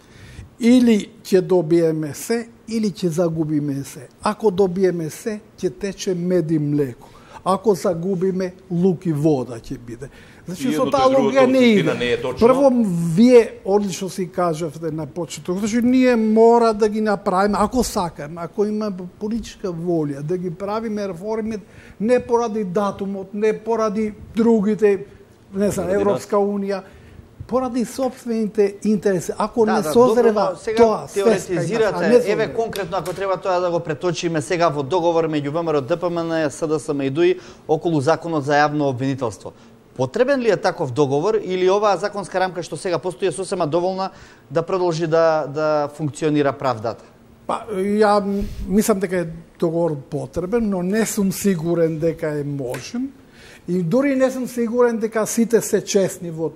Или ќе добиеме се, или ќе загубиме се. Ако добиеме се, ќе тече мед и млеко. Ако загубиме, лук и вода ќе биде. Значи, со таа логика не иде. Прво, вие одлично си кажавте на почеток, значи, ние мора да ги направиме, ако сакаме, ако има политичка волја, да ги правиме реформи, не поради датумот, не поради другите, не знам, Европска унија, поради собствените интереси. Ако не созрева тоа, теоретизирате, еве конкретно ако треба тоа да го преточиме сега во договор меѓу ВМРО, ДПМН, СДСМ и ДУИ околу законот за јавно обвинителство. Потребен ли е таков договор или оваа законска рамка што сега постои е сосема доволна да продолжи да функционира правдата? Па, ја мислам дека е договор потребен, но не сум сигурен дека е можен. И дури не сум сигурен дека сите се честни во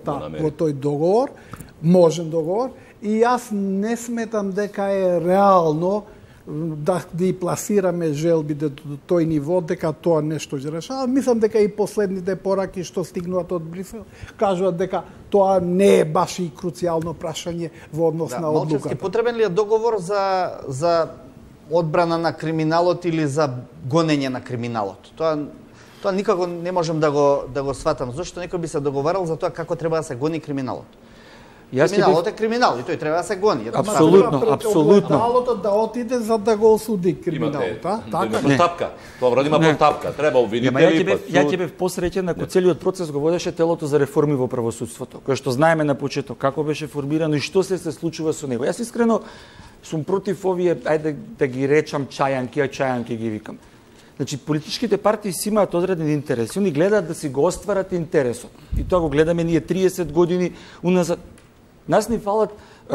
тој договор, можен договор, и јас не сметам дека е реално да ги пласираме желбите до тој ниво, дека тоа нешто ќе решава. Мислам дека и последните пораки што стигнуваат од Брисел кажуваат дека тоа не е баш и круцијално прашање во однос на одлуката. Малчевски, потребен ли е договор за одбрана на криминалот или за гонење на криминалот? Тоа никако не можем да го сватам. Зошто некој би се договарал за тоа како треба да се гони криминалот? Криминалот е криминал и тој треба да се гони. Апсолутно. Криминалот да отиде за да го осуди криминалот, така? Постапка. Тоа има постапка. Треба обвинители. Ја ќе бев посреќен ако целиот процес го водеше телото за реформи во правосудството, кое што знаеме на почеток како беше формирано и што се случува со него. Јас искрено сум против овие, ајде да ги речам чајанки ги викам. Значи, политичките партии си имаат одредени интереси, они гледаат да си го остварат интересот. И тоа го гледаме ние 30 години уназад. Нас ни фалат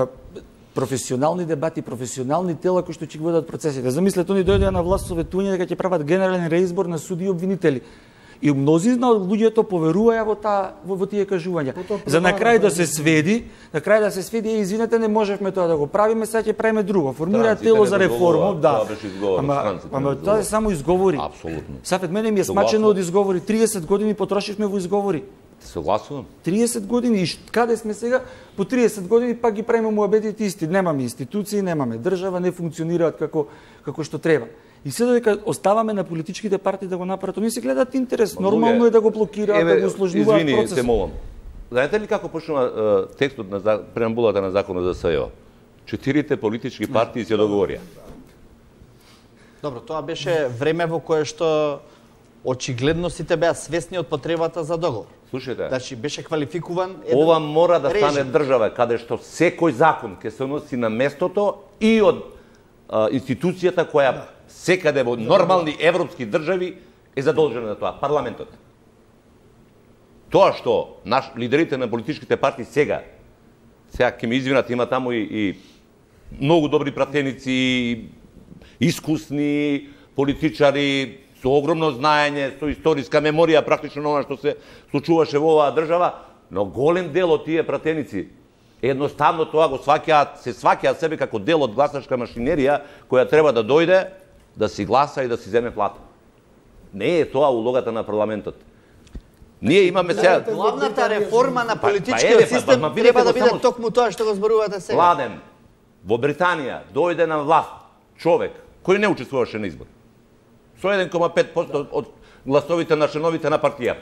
професионални дебати, професионални тела кои што ќе водат процесите. Замислете, они дојдоа на власт со ветување дека ќе прават генерален реизбор на суди и обвинители. И мнозина од луѓето поверуваја во тие кажувања. За на крај да се сведи, извинете, не можевме тоа да го правиме, сега ќе правиме друго. Формира тело за реформа, да. Ама тоа е само изговори. Апсолутно. Сафет, мене ми е смачено од изговори. 30 години потрошивме во изговори. Согласувам. 30 години, и каде сме сега? По 30 години пак ги правиме муабетите исти. Немаме институции, немаме држава, не функционираат како што треба. И се додека оставаме на политичките партии да го направат, они се гледаат интерес. Нормално е да го блокираат, да го усложнуваат процесот. Извини, те молам. Знаете ли како почнува текстот на преамбулата на законот за СЈО? 4 политички партии се договорија. Добро, тоа беше време во кое што очигледно сите беа свесни од потребата за договор. Слушајте. Значи беше квалификуван еден ова мора да стане режим. држава каде што секој закон ќе се носи на местото и од институцијата која секаде во нормални европски држави е задолжена на тоа, парламентот. Тоа што лидерите на политичките партии сега ќе ме извинат, има таму и многу добри пратеници, искусни политичари со огромно знаење, со историска меморија практично на она што се случуваше во оваа држава, но голем дел од тие пратеници едноставно тоа го сваќаат себе како дел од гласачка машинерија која треба да дојде, да си гласа и да си земе плата. Не е тоа улогата на парламентот. Ние имаме сега... Главната реформа на политичкиот систем треба да биде токму тоа што го зборувате сега. Младен, во Британија дојде на власт човек кој не учествуваше на избори. Со 1,5% од гласовите на членовите на партијата.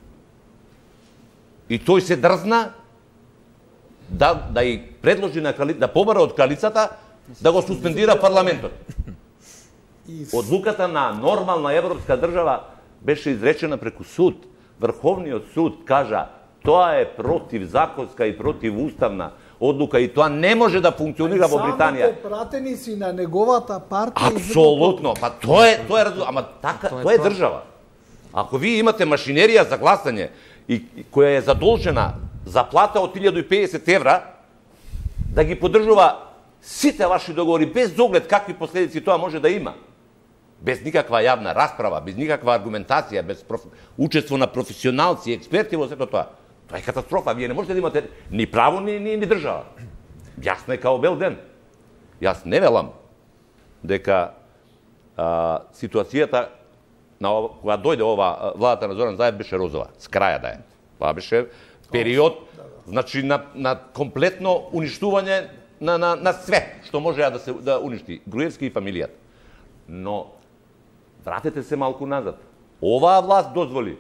И тој се дрзна да и предложи да побара од кралицата да го суспендира парламентот. Одлуката на нормална европска држава беше изречена преку суд. Врховниот суд кажа тоа е противзаконска и противуставна одлука и тоа не може да функционира во Британија. Самите пратеници на неговата партија... Апсолутно, па тоа е ама така, тоа е држава. Ако вие имате машинерија за гласање и која е задолжена за плата од 1050 евра, да ги поддржува сите ваши договори без оглед какви последици тоа може да има. Без никаква јавна расправа, без никаква аргументација, без учество на професионалци, експерти во сето тоа. Тоа е катастрофа. Вие не можете да имате ни право, ни држава. Јасно е као бел ден. Јас не велам дека ситуацијата кога дојде ова владата на Зоран Заев беше розова. С краја да е. Тоа беше период, значи на комплетно уништување на све што може да уништи Груевски и фамилијата. Но вратете се малку назад. Оваа власт дозволи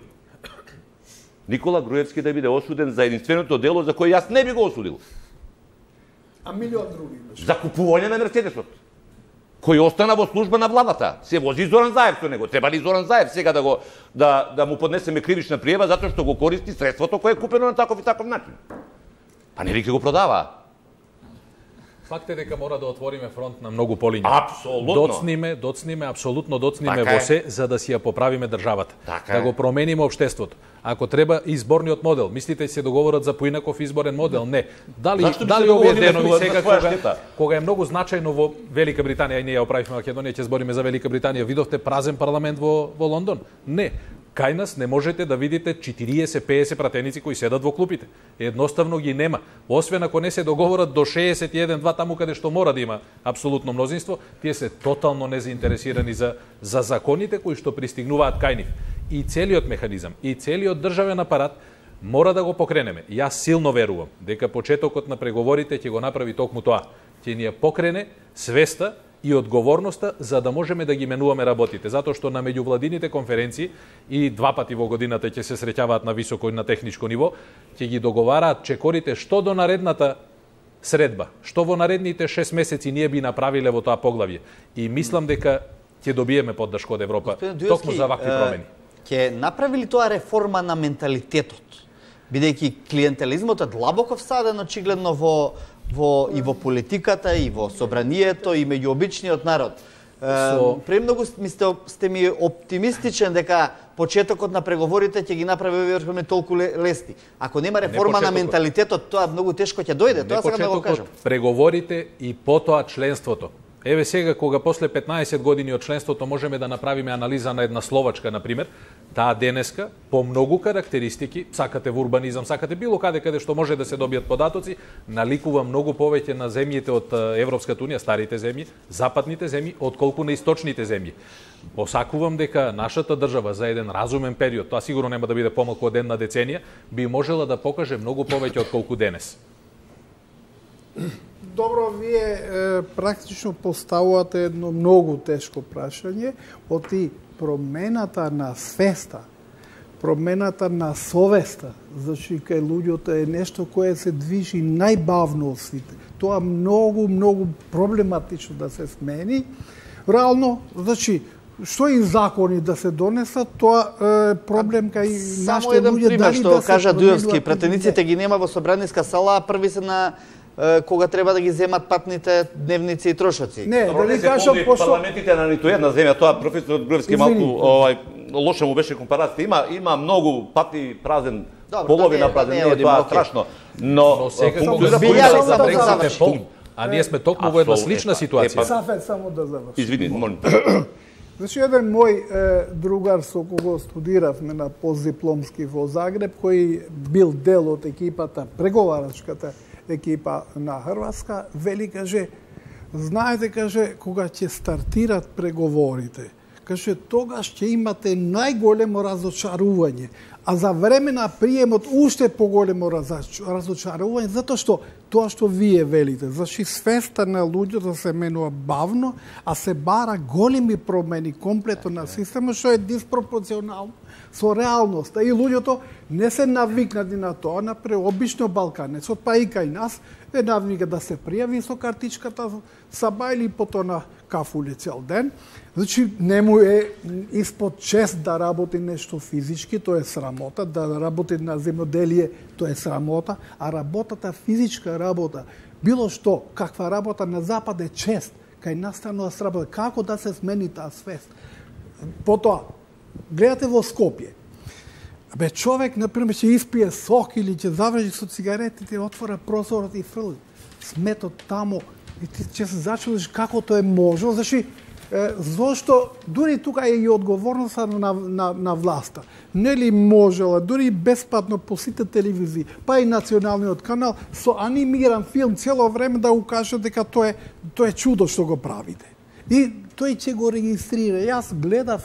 Никола Груевски да биде осуден за единственото дело за кој јас не би го осудил. А милион други беше. За купување на Мерцедесот, кој остана во служба на владата. Се вози Зоран Заев со него. Треба ли Зоран Заев сега да му поднесеме кривична пријава затоа што го користи средството кое е купено на таков и таков начин? Па нели ќе го продава? Факт е дека мора да отвориме фронт на многу полиња. Апсолутно. Доцниме, апсолутно доцниме во се за да си ја поправиме државата. Да го промениме општеството. Ако треба изборниот модел, мислите се договорат за поинаков изборен модел? Не. Дали овие денови сега кога е многу значајно во Велика Британија, и ние ја оправивме Македонија, ќе збориме за Велика Британија, видовте празен парламент во Лондон? Не. Кај нас не можете да видите 40-50 пратеници кои седат во клупите. Едноставно ги нема. Освен ако не се договорат до 61-2 таму каде што мора да има апсолутно мнозинство, тие се тотално незаинтересирани за законите кои што пристигнуваат кај нив. И целиот механизам, и целиот државен апарат мора да го покренеме. Јас силно верувам дека почетокот на преговорите ќе го направи токму тоа. Ќе ни ја покрене свеста и одговорноста за да можеме да ги менуваме работите. Затоа што на меѓувладините конференции и 2 пати во годината ќе се среќаваат на високо и на техничко ниво, ќе ги договараат чекорите што до наредната средба, што во наредните 6 месеци ние би направиле во тоа поглавје. И мислам дека ќе добиеме поддршка од Европа токму за вакви промени. Ќе направи ли тоа реформа на менталитетот? Бидејќи клиентелизмот е длабоко всаден очигледно и во политиката, и во собранието, и меѓу обичниот народ. Премногу сте ми оптимистичен дека почетокот на преговорите ќе ги направи овие реформи толку лесни. Ако нема реформа на менталитетот, тоа многу тешко ќе дојде, тоа сакам да го кажам. Преговорите и потоа членството. Еве сега, кога после 15 години од членството можеме да направиме анализа на една Словачка, например, таа денеска по многу карактеристики, сакате во урбанизам, сакате било каде што може да се добијат податоци, наликува многу повеќе на земјите од Европската унија, старите земји, западните земји, отколку на источните земји. Посакувам дека нашата држава за еден разумен период, тоа сигурно нема да биде помалку од една деценија, би можела да покаже многу повеќе отколку денес. Добро, вие практично поставувате едно многу тешко прашање, оти промената на свеста, промената на совеста, значи кај луѓето е нешто кое се движи најбавно од сите. Тоа многу проблематично да се смени. Реално, значи, што и закони да се донесат, тоа е проблем кај нашите луѓе. Само еден пример, што кажа Дуевски, пратениците ги нема во собраниска сала, а први се на кога треба да ги земат патните дневници и трошоци. Не, да ви кажам, парламентите на ниту една земја, тоа професор Дуевски малку лоша му беше компарација. Има многу патни празен, половина празен, не е тоа страшно, но функционира а ние сме токму во една слична ситуација. Сафет, само да завршам. Извини, молим. Значи, еден мој другар со кого студиравме на постдипломски во Загреб, кој бил дел од екипата, преговарачката екипа на Хрватска, вели, каже, знаете, каже, кога ќе стартират преговорите, каже, тогаш ќе имате најголемо разочарување, а за време на приемот уште поголемо разочарување, затоа што тоа што вие велите, значи свеста на луѓето се менува бавно, а се бара големи промени комплетно на системот, што е диспропорционално со реалноста. И луѓето не се навикнати на тоа, например, обично балканецот, па и кај нас, е навика да се пријави со картичката саба или потоа на кафуле цел ден. Значи, не му е испод чест да работи нешто физички, тоа е срамота, да работи на земјоделие, тоа е срамота, а работата, физичка работа, било што, каква работа на Запад е чест, кај настанува сработа, како да се смени таа свест. Потоа, гледате во Скопје, бе човек, например, ќе испие сок или ќе заврши со цигаретите, отвора прозорот и фрли сметот тамо, и ти ќе се зачудиш како тоа е можно, значи, зошто дури тука е и одговорноста на власта. Нели можела, дури бесплатно по сите телевизии, па и националниот канал, со анимиран филм цело време да го каже дека тоа е чудо што го правите. И тој ќе го регистрира. Јас гледав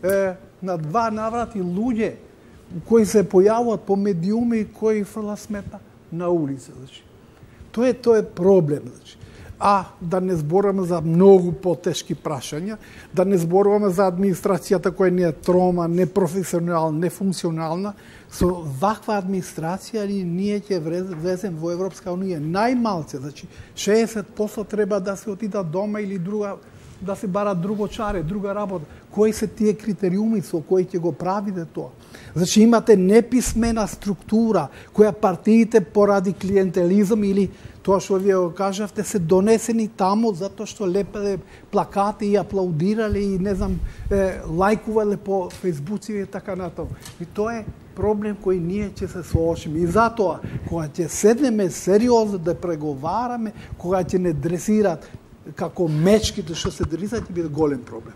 на 2 наврати луѓе кои се појавуваат по медиуми кои фрла смета на улица. Значи. Тоа е проблем. Значи. А да не зборуваме за многу потешки прашања, да не зборуваме за администрацијата која не е трома, непрофесионална, нефункционална. Со ваква администрација ние ќе влезем во Европска унија најмалце, значи 60% треба да се отидат дома или друга, да се бара друго чаре, друга работа. Кои се тие критериуми со кои ќе го правите тоа? Значи имате неписмена структура која партиите поради клиентелизам или тоа што вие го кажавте се донесени таму затоа што лепеле плакати и аплаудирале и не знам лајкувале по фејсбуци и така натаму. И тоа е проблем кој ние ќе се соочиме. И затоа кога ќе седнеме сериозно да преговараме, кога ќе не дресират како мечките што се дресат, ќе биде голем проблем.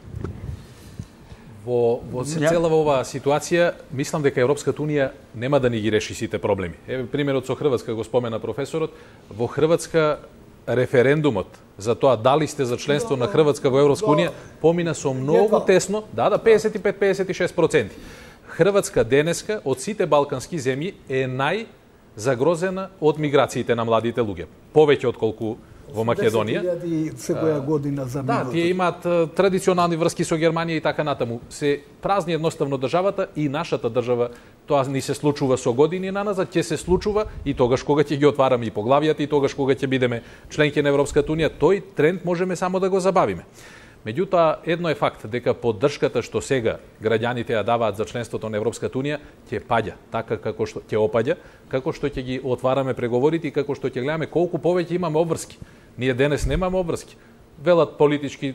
Во целава оваа ситуација, мислам дека Европската унија нема да ни ги реши сите проблеми. Еве примерот со Хрватска го спомена професорот. Во Хрватска референдумот за тоа дали сте за членство на Хрватска во Европска унија помина со многу тесно, 55-56%. Хрватска денеска од сите балкански земји е најзагрозена од миграциите на младите луѓе. Повеќе отколку во Македонија. 10.000 секоја година за минута. Да, тие имаат традиционални врски со Германија и така натаму. Се празни едноставно државата и нашата држава. Тоа ни се случува со години наназад, ќе се случува и тогаш кога ќе ги отвараме и поглавијата и тогаш кога ќе бидеме членки на Европската унија, тој тренд можеме само да го забавиме. Меѓутоа, едно е факт, дека поддршката што сега граѓаните ја даваат за членството на Европската унија ќе паѓа, така како што ќе опаѓа, како што ќе ги отвараме преговорите и како што ќе гледаме колку повеќе имаме обврски. Ние денес немаме обврски. Велат политички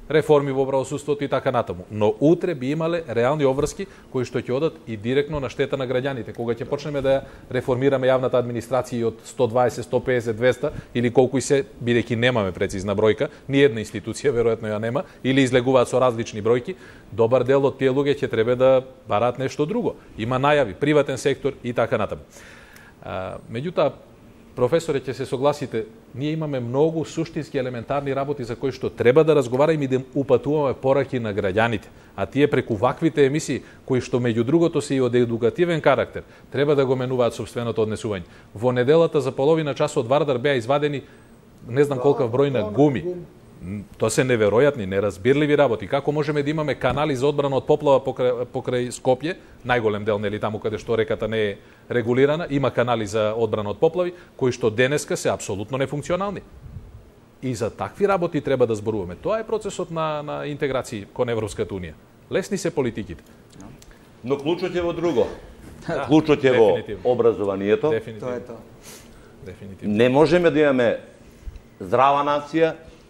реформи во правосудството и така натаму. Но утре би имале реални обврски кои што ќе одат и директно на штета на граѓаните. Кога ќе почнеме да реформираме јавната администрација од 120, 150, 200 или колку и се, бидејќи немаме прецизна бројка, ни една институција веројатно ја нема, или излегуваат со различни бројки, добар дел од тие луѓе ќе треба да бараат нешто друго. Има најави, приватен сектор и така натаму. Меѓутоа, професоре, ќе се согласите, ние имаме многу суштински елементарни работи за кои што треба да разговараме и да упатуваме пораки на граѓаните. А тие преку ваквите емисии, кои што меѓу другото се и од едукативен карактер, треба да го менуваат собственото однесување. Во неделата за половина час од Вардар беа извадени не знам колкав број на гуми. Тоа се неверојатни, неразбирливи работи. Како можеме да имаме канали за одбрана од поплава покрај Скопје, најголем дел, нели, таму каде што реката не е регулирана, има канали за одбрана од поплави, кои што денеска се апсолутно нефункционални. И за такви работи треба да зборуваме. Тоа е процесот на интеграција кон Европската унија. Лесни се политиките. Но клучот е во друго. Клучот е во образованието. Тоа е тоа. Дефинитивно. Не можеме да имаме здрава нација,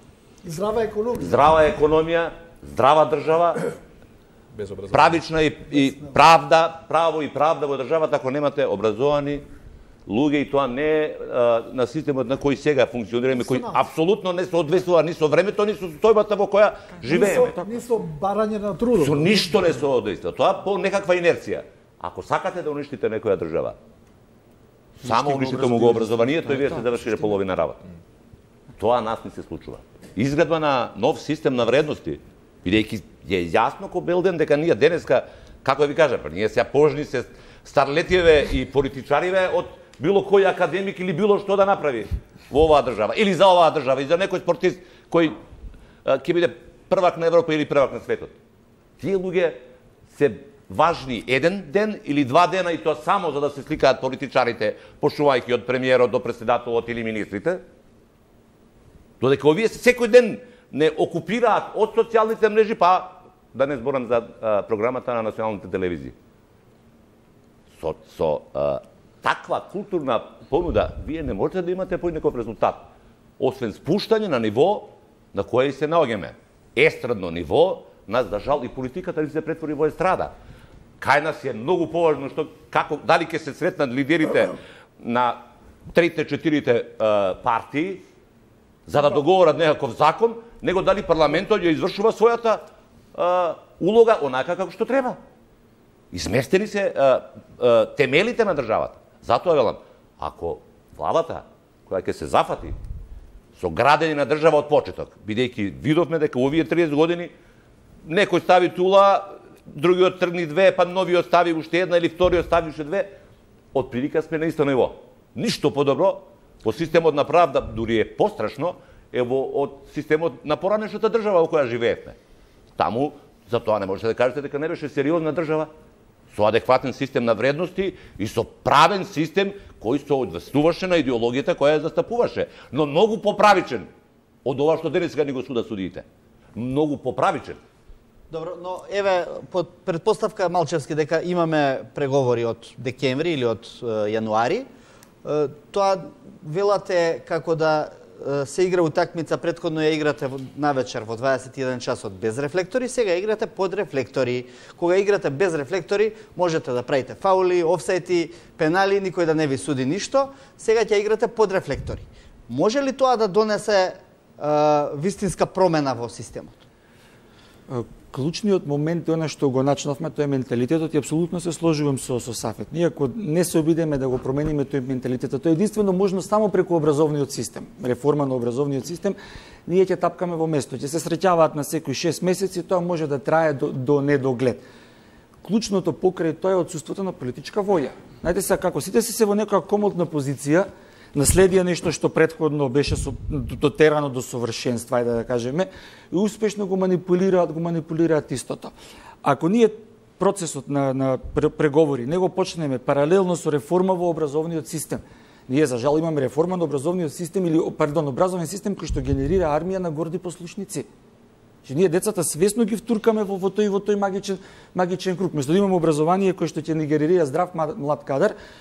здрава економија, здрава држава, без образование, правична и право и правда во државата ако немате образовани луѓе, и тоа не е на системот на кој сега функционираме, кој апсолутно не се одвесува ни со времето, ни со состојбата во која живееме. Ни со барање на трудот. Со ништо не се одвесува. Тоа по некаква инерција. Ако сакате да уништите некоја држава, само уништите му го образованието и вие сте завршиле половина работа. Тоа нас не се случува. Изградба на нов систем на вредности, бидејќи е јасно ко белден дека ние денеска, како да ви кажам, ние сега пожни се старлетиве и политичариве од било кој академик или било што да направи во оваа држава, или за оваа држава, и за некој спортист кој ќе биде првак на Европа или првак на светот. Тие луѓе се важни еден ден или два дена, и тоа само за да се сликаат политичарите, почнувајќи од премиерот до претседателот или министрите, додека овие секој ден не окупираат од социјалните мрежи, па да не зборам за програмата на националните телевизии. Со таква културна понуда, вие не можете да имате поинаков резултат, освен спуштање на ниво на кое се наоѓаме. Естрадно ниво, нас, за жал, и политиката ни се претвори во естрада. Кај нас е многу поважно што дали ќе се сретнат лидерите на трите-четирите партии за да договорат некаков закон, него дали парламентот ја извршува својата улога онака како што треба. Изместени се темелите на државата. Затоа велам, ако владата која ќе се зафати со градење на држава од почеток, бидејќи видовме дека овие 30 години некој стави тула, другиот тргни две, па новиот стави уште една или вториот стави уште две, од прилика сме на исто ниво. Ништо подобро во системот на правда, дури е пострашно, е од системот на поранешната држава во која живеевме. Таму, затоа не можете да кажете дека не беше сериозна држава, со адекватен систем на вредности и со правен систем кој се одвестуваше на идеологијата која ја застапуваше, но многу поправичен од ова што денеска ни го судат судиите. Многу поправичен. Добро, но еве под предпоставка Малчевски дека имаме преговори од декември или од јануари, тоа велате како да се игра утакмица, претходно ја играте навечер во 21 часот без рефлектори, сега играте под рефлектори. Кога играте без рефлектори, можете да правите фаули, офсайти, пенали, никој да не ви суди ништо. Сега ќе играте под рефлектори. Може ли тоа да донесе вистинска промена во системот? Клучниот момент е она што го начнавме, тоа е менталитетот, и апсолутно се сложувам со Сафет. Ние ако не се обидеме да го промениме тој менталитетот, тоа е единствено можно само преку образовниот систем. Реформа на образовниот систем, ние ќе тапкаме во место, ќе се среќаваат на секои 6 месеци, тоа може да трае до недоглед. Клучното покрај тоа е отсуството на политичка волја. Знаете се, како сите се во некоја комодна позиција, наследија нешто што претходно беше дотерано до совршенство, ајде да кажеме, и успешно го манипулираат истото. Ако ние процесот на преговори не го почнеме паралелно со реформа во образовниот систем, ние за жал имаме реформа на образовниот систем или образовен систем кој што генерира армија на горди послушници. Че ние децата свесно ги втуркаме во тој магичен круг. Место да имаме образование кој што ќе ни генерира здрав млад кадар,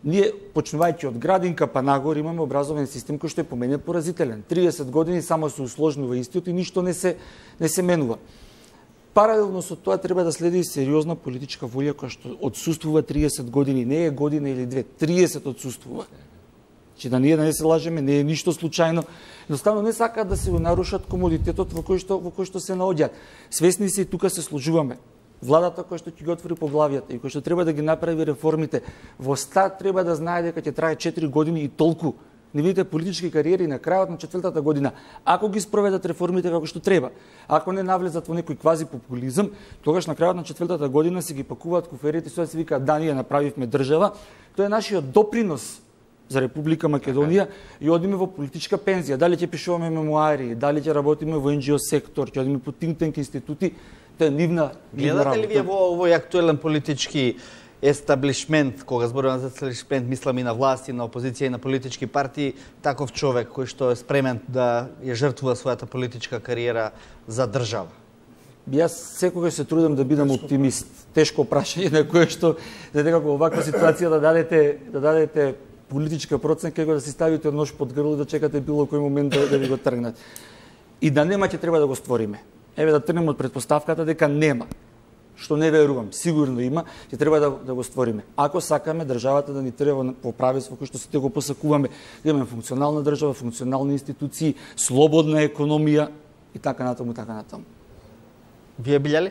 Ние, почнувајќи од градинка па нагоре, имаме образовен систем кој што е по мене поразителен. 30 години само се усложнува истиот и ништо не се менува. Паралелно со тоа треба да следи сериозна политичка волја која што отсуствува 30 години, не е година или две, 30 отсуствува. Че да ние да не се лажеме, не е ништо случајно. Едноставно не сакаат да се нарушат комодитетот во кој што се наоѓаат. Свесни се и тука се сложуваме. Владата која што ќе ги отвори поглавијата и која што треба да ги направи реформите, во старт треба да знае дека ќе трае 4 години и толку. Нивните политички кариери на крајот на 4-та година, ако ги спроведат реформите како што треба, ако не навлезат во некој квази популизам, тогаш на крајот на 4-та година се ги пакуваат куферите и се вика да, ние направивме држава. Тоа е нашиот допринос за Република Македонија и одиме во политичка пензија. Дали ќе пишуваме мемуари, дали ќе работиме во NGO сектор, ќе одиме по think tank институти, тоа е нивна Гледате ли вие во овој актуелен политички естаблишмент, кога зборуваме за естаблишмент, мислам и на власт, и на опозиција, и на политички партии, таков човек кој што е спремен да ја жртвува својата политичка кариера за држава? Јас секогаш се трудам да бидам оптимист. Тешко прашање на кое што некако во ваква ситуација да дадете политичка проценка и да си ставите нож под грло и да чекате било кој момент да ви го тргнат. И да нема, ќе треба да го створиме. Еве да тргнеме од предпоставката дека нема. Што не верувам, сигурно има, ќе треба да го створиме. Ако сакаме државата да ни треба во правенство кој што сите го посакуваме, да имаме функционална држава, функционални институции, слободна економија и така натаму, така натаму. Вие билјали?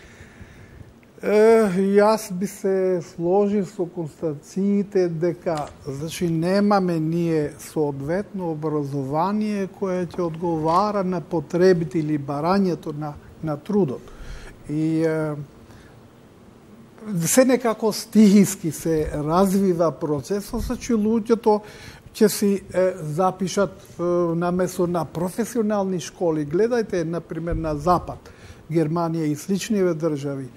Јас би се сложил со констатациите дека немаме ние соодветно образование кое ќе одговара на потребите или барањето на трудот. И се некако стихиски се развива процесот, луѓето ќе си запишат наместо на професионални школи. Гледајте, например, на Запад, Германија и сличниве држави,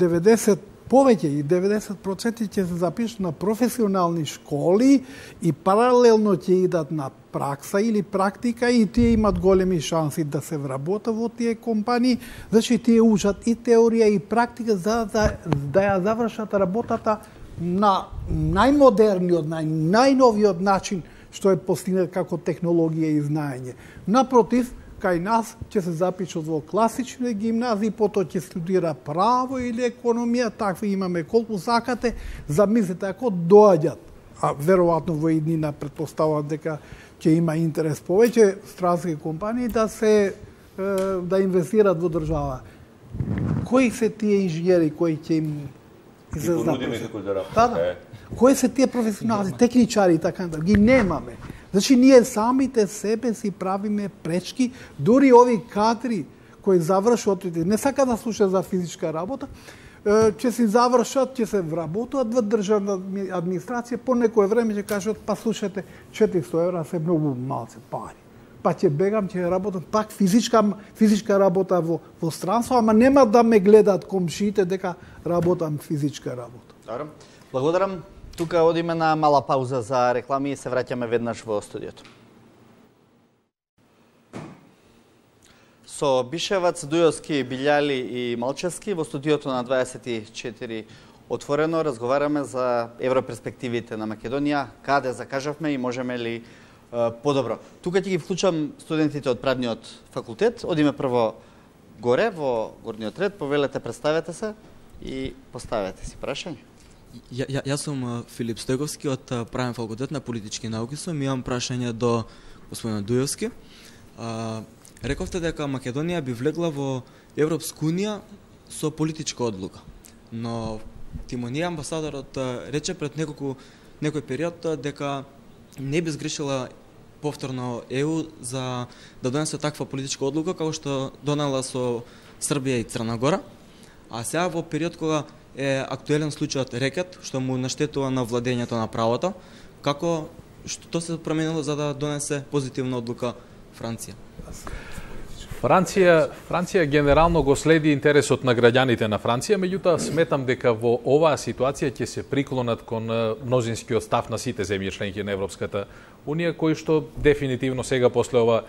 90% ќе се запишат на професионални школи и паралелно ќе идат на пракса или практика и тие имат големи шанси да се вработат во тие компании, тие учат и теорија и практика за да ја завршат работата на најмодерниот, најновиот начин што е постигнат како технологија и знаење. Напротив, кај нас ќе се запишат во класични гимназии, потоа ќе студира право или економија, такви имаме колку сакате. Замислете ако доаѓат, а веројатно во иднина претпоставувам дека ќе има интерес повеќе странски компании да инвестират во држава. Кои се тие инженери кои ќе им излезат? Да. Кои се тие професионални, техничари и така натаму? Ги немаме. Ние самите себе си правиме пречки, дури овие кадри кои завршат, не сака да слушат за физичка работа, ќе си завршат, ќе се вработат во државна администрација, по некое време ќе кажат, па слушате, 400 евра се многу малце пари. Па ќе бегам, ќе работам пак физичка работа во странство, ама нема да ме гледат комшиите дека работам физичка работа. Добро. Благодарам. Тука одиме на мала пауза за реклами и се враќаме веднаш во студиото. Со Бишевац, Дујовски, Билјали и Малчевски во студиото на 24 отворено разговараме за европерспективите на Македонија, каде закажавме и можеме ли подобро. Тука ќе ги вклучам студентите од правниот факултет. Одиме прво горе во горниот ред, повелете, представете се и поставете си прашање. Јас сум Филип Стојковски од правен факултет на политички науки сум. Имам прашање до господинот Дујовски. Рековте дека Македонија би влегла во Европска унија со политичка одлука. Но Тимонија амбасадорот рече пред некој период дека не би сгрешила повторно ЕУ за да донесе таква политичка одлука како што донела со Србија и Црна Гора. А сега во период кога е актуелен случајот рекет, што му наштетува на владењето на правото, што се променило за да донесе позитивна одлука Франција? Франција генерално го следи интересот на граѓаните на Франција, меѓутоа сметам дека во оваа ситуација ќе се приклонат кон мнозинскиот став на сите земји членки на Европската унија, кои што дефинитивно сега после ова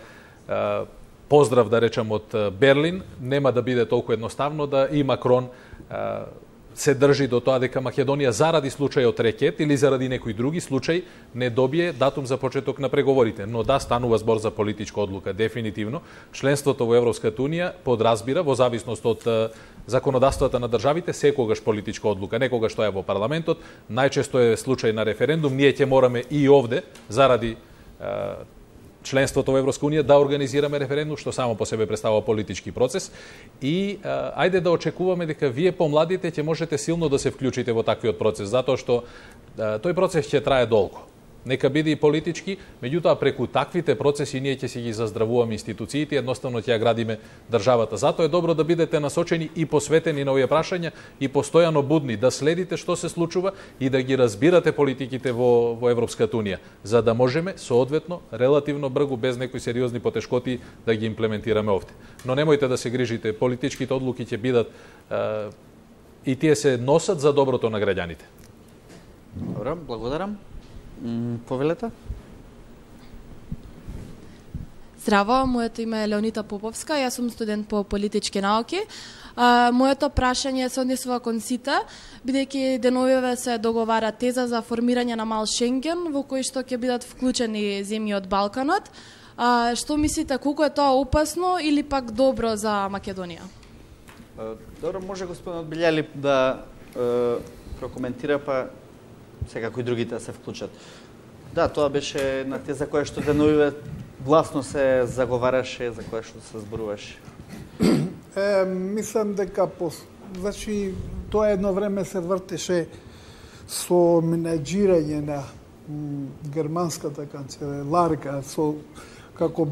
поздрав, да речам, од Берлин, нема да биде толку едноставно да и Макрон се држи до тоа дека Македонија заради случајот рекет или заради некој други случај не добие датум за почеток на преговорите. Но да, станува збор за политичка одлука, дефинитивно. Членството во Европската Унија подразбира, во зависност од законодавствата на државите, секогаш политичка одлука. Некогаш тоа е во парламентот, најчесто е случај на референдум. Ние ќе мораме и овде, заради членството во Европска Унија, да организираме референдум, што само по себе представува политички процес. И ајде да очекуваме дека вие помладите ќе можете силно да се вклучите во таквиот процес, затоа што тој процес ќе трае долго. Нека биде и политички, меѓутоа преку таквите процеси ние ќе си ги заздравуваме институциите, едноставно ќе ја градиме државата. Затоа е добро да бидете насочени и посветени на овие прашања и постојано будни, да следите што се случува и да ги разбирате политиките во Европската Унија, за да можеме соодветно, релативно брзо, без некои сериозни потешкоти, да ги имплементираме овде. Но немојте да се грижите, политичките одлуки ќе бидат и тие се носат за доброто на граѓаните. Добро, благодарам. Повелете? Здраво, моето име е Леонита Поповска, јас сум студент по политички науки. Моето прашање се однесува кон сите, бидејќи деновиве се договара теза за формирање на мал Шенген, во кој што ќе бидат вклучени земји од Балканот. Што мислите, колку е тоа опасно или пак добро за Македонија? Добро, може господин Одбилјали да прокоментира, па секако и другите се вклучат. Да, тоа беше на теза која што деновиве гласно се заговараше, за која што се зборуваше. Мислам дека значи тоа едно време се вртеше со менаџирање на германската канцеларка со како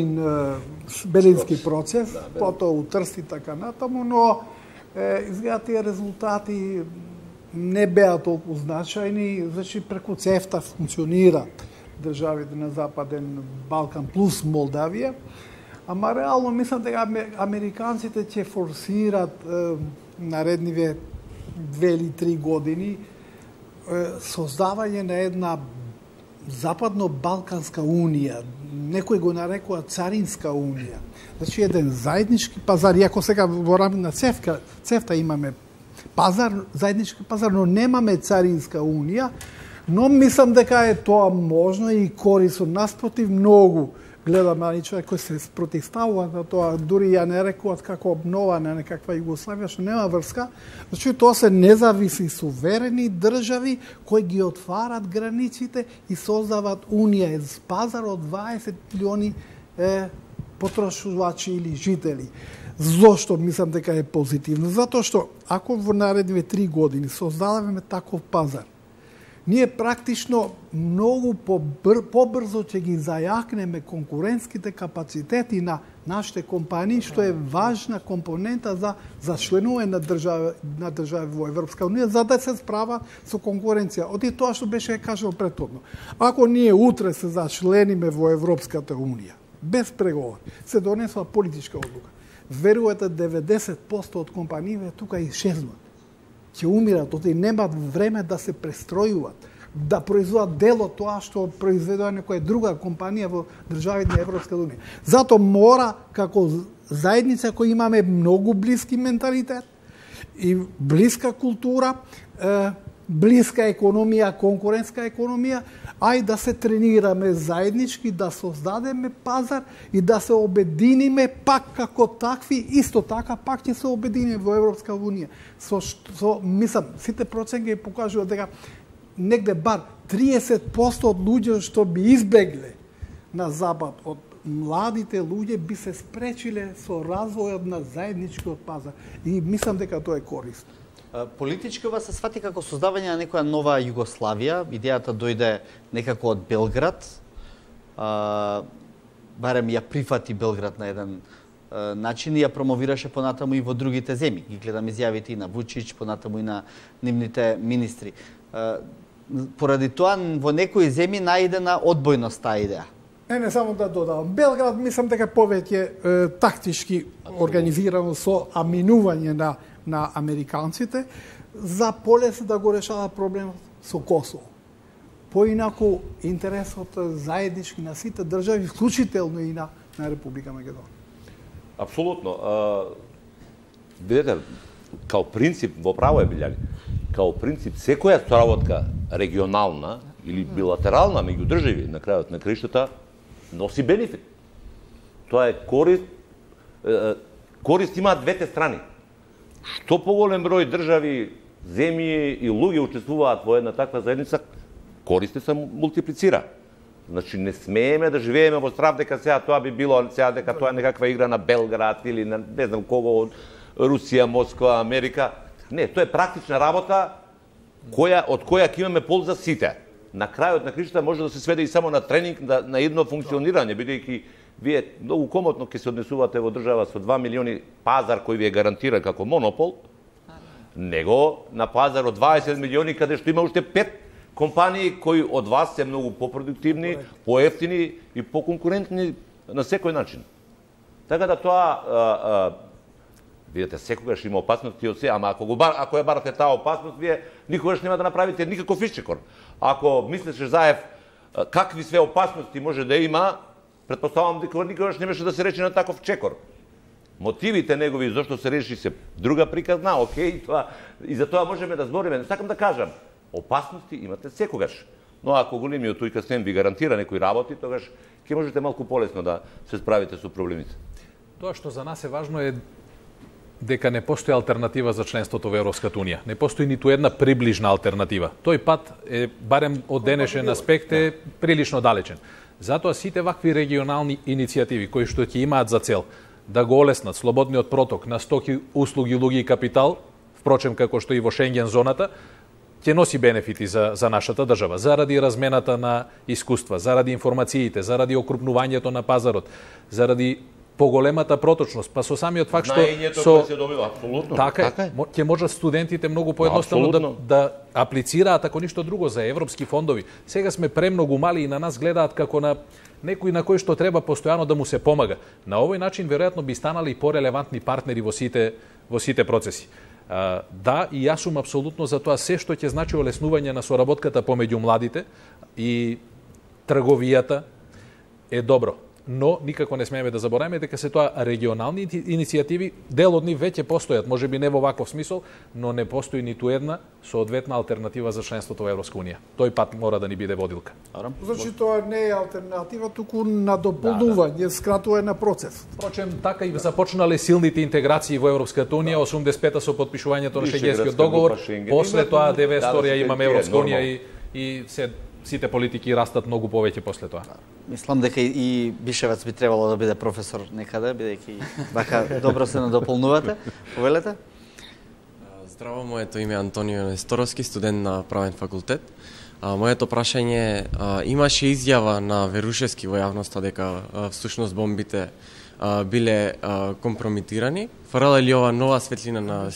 Белински процес, потоа утрсти така натаму, но изгледа тие резултати не беа толку значајни, значи преку ЦЕФТА функционира државите на Западен Балкан плюс Молдавија, ама реално мислам дека американците ќе форсират наредниве 2 или 3 години создавање на една Западно-Балканска унија, некој го нарекува Царинска унија. Значи еден заеднички пазар, иако сега во рамките на ЦЕФТА имаме пазар, заеднички пазар, но немаме Царинска унија, но мислам дека е тоа можно и корисно. Наспротив, многу гледаме ани човек кој се спротивставува на тоа, дури ја не рекуваат како обнована некаква Југославија, што нема врска. Значи тоа се независни суверени држави кои ги отварат границите и создават унија, пазар од 20 милиони потрошувачи или жители. Зошто мислам дека е позитивно? Затоа што ако во наредните 3 години создадеме таков пазар, ние практично многу побрзо ќе ги зајакнеме конкурентските капацитети на нашите компании, што е важна компонента за членување на држави во Европска унија, за да се справа со конкуренција. Оти тоа што беше кажано претходно. Ако ние утре се зачлениме во Европската унија, без преговор, се донесува политичка одлука, верувате 90% од компаниите тука исчезнат. Ќе умират, оти немаат време да се престројуваат, да произведат дел од тоа што произведува некоја друга компанија во државите на Европска унија. Зато мора, како заедница која имаме многу блиски менталитет и блиска култура, блиска економија, конкурентска економија, ај да се тренираме заеднички, да создадеме пазар и да се обединиме пак како такви, исто така пак ќе се обединиме во Европска унија. Мислам, сите проценки покажуваат дека негде бар 30% од луѓе што би избегле на Запад, од младите луѓе би се спречиле со развојот на заедничкиот пазар. И мислам дека тоа е корисно. Политички ова се свати како создавање на некоја нова Југославија. Идејата дојде некако од Белград. Барем ја прифати Белград на еден начин и ја промовираше понатаму и во другите земји. Ги гледам изјавите и на Вучич, понатаму и на нивните министри. Поради тоа во некои земји најдена одбојност таа идеја. Не само да додавам. Белград мислам дека повеќе тактички организирано со аминување на американците за полесно да го решава проблемот со Косово. Поинаку интересот заеднички на сите држави, вклучително и на Република Македонија. Апсолутно. Видете, као принцип, во право е билјали, као принцип, секоја соработка регионална или билатерална меѓу држави на крајот на краиштата носи бенефит. Тоа е корист, корист имаат двете страни. Што поголем број држави, земји и луѓе учествуваат во една таква заедница, користи се мултиплицира. Значи не смееме да живееме во страв дека сега тоа би било, сега дека тоа е некаква игра на Белград или на не знам кого од Русија, Москва, Америка. Не, тоа е практична работа од која ќе имаме полза сите. На крајот на краиштата може да се сведе и само на тренинг на едно функционирање, бидејќи вие многу комотно ќе се однесувате во држава со 2 милиони пазар кој ви е гарантиран како монопол, него на пазар од 20 милиони каде што има уште 5 компании кои од вас се многу попродуктивни, поевтини и поконкурентни на секој начин. Така да тоа видите, секогаш има опасности од се, ама ако ја барате таа опасност, вие никогаш нема да направите никаков исчекор. Ако мислеше Заев какви све опасности може да има, претпоставам дека никогаш немаше да се рече на таков чекор. Мотивите негови зашто се реши се друга приказна, окей, тоа и за тоа можеме да збориме. Сакам да кажам, опасности имате секогаш. Но ако големиот тој кастен ви гарантира некои работи, тогаш ќе можете малку полесно да се справите со проблемите. Тоа што за нас е важно е дека не постои алтернатива за членството во Европската унија. Не постои ниту една приближна алтернатива. Тој пат е, барем од денешен аспект, е прилично далечен. Затоа сите вакви регионални иницијативи кои што ќе имаат за цел да го олеснат слободниот проток на стоки, услуги, луѓе и капитал, впрочем како што и во Шенген зоната, ќе носи бенефити за нашата држава, заради размената на искуства, заради информациите, заради окрупнувањето на пазарот, заради поголемата проточност, па со самиот факт што со се добива апсолутно. Така е. Ќе можат студентите многу поедноставно да аплицираат ако ништо друго за европски фондови. Сега сме премногу мали и на нас гледаат како на некој на кој што треба постојано да му се помага. На овој начин веројатно би станали и порелевантни партнери во сите процеси. Да, и јас сум апсолутно за тоа се што ќе значи олеснување на соработката помеѓу младите и трговијата е добро. Но никако не смееме да забораваме дека се тоа регионални иницијативи, дел од нив веќе постојат, можеби не во ваков смисол, но не постои ниту една соодветна алтернатива за членството во Европска унија. Тој пат мора да ни биде водилка. Значи тоа не е алтернатива, туку надополнување, скратување на процес. Впрочем, така и започнале силните интеграции во Европската унија, 85-та со подпишувањето на Шенгенскиот договор, после тоа 90-та имаме Европска унија и сите политики растат многу повеќе после тоа. Мислам дека и Бишевец би требало да биде професор некаде, бидејќи вака добро се надополнувате. Повелете? Здраво, моето име е Антонио Несторовски, студент на правен факултет. Моето прашање имаше изјава на Верушевски во јавноста дека всушност бомбите биле компрометирани. Фрла ли ова нова светлина на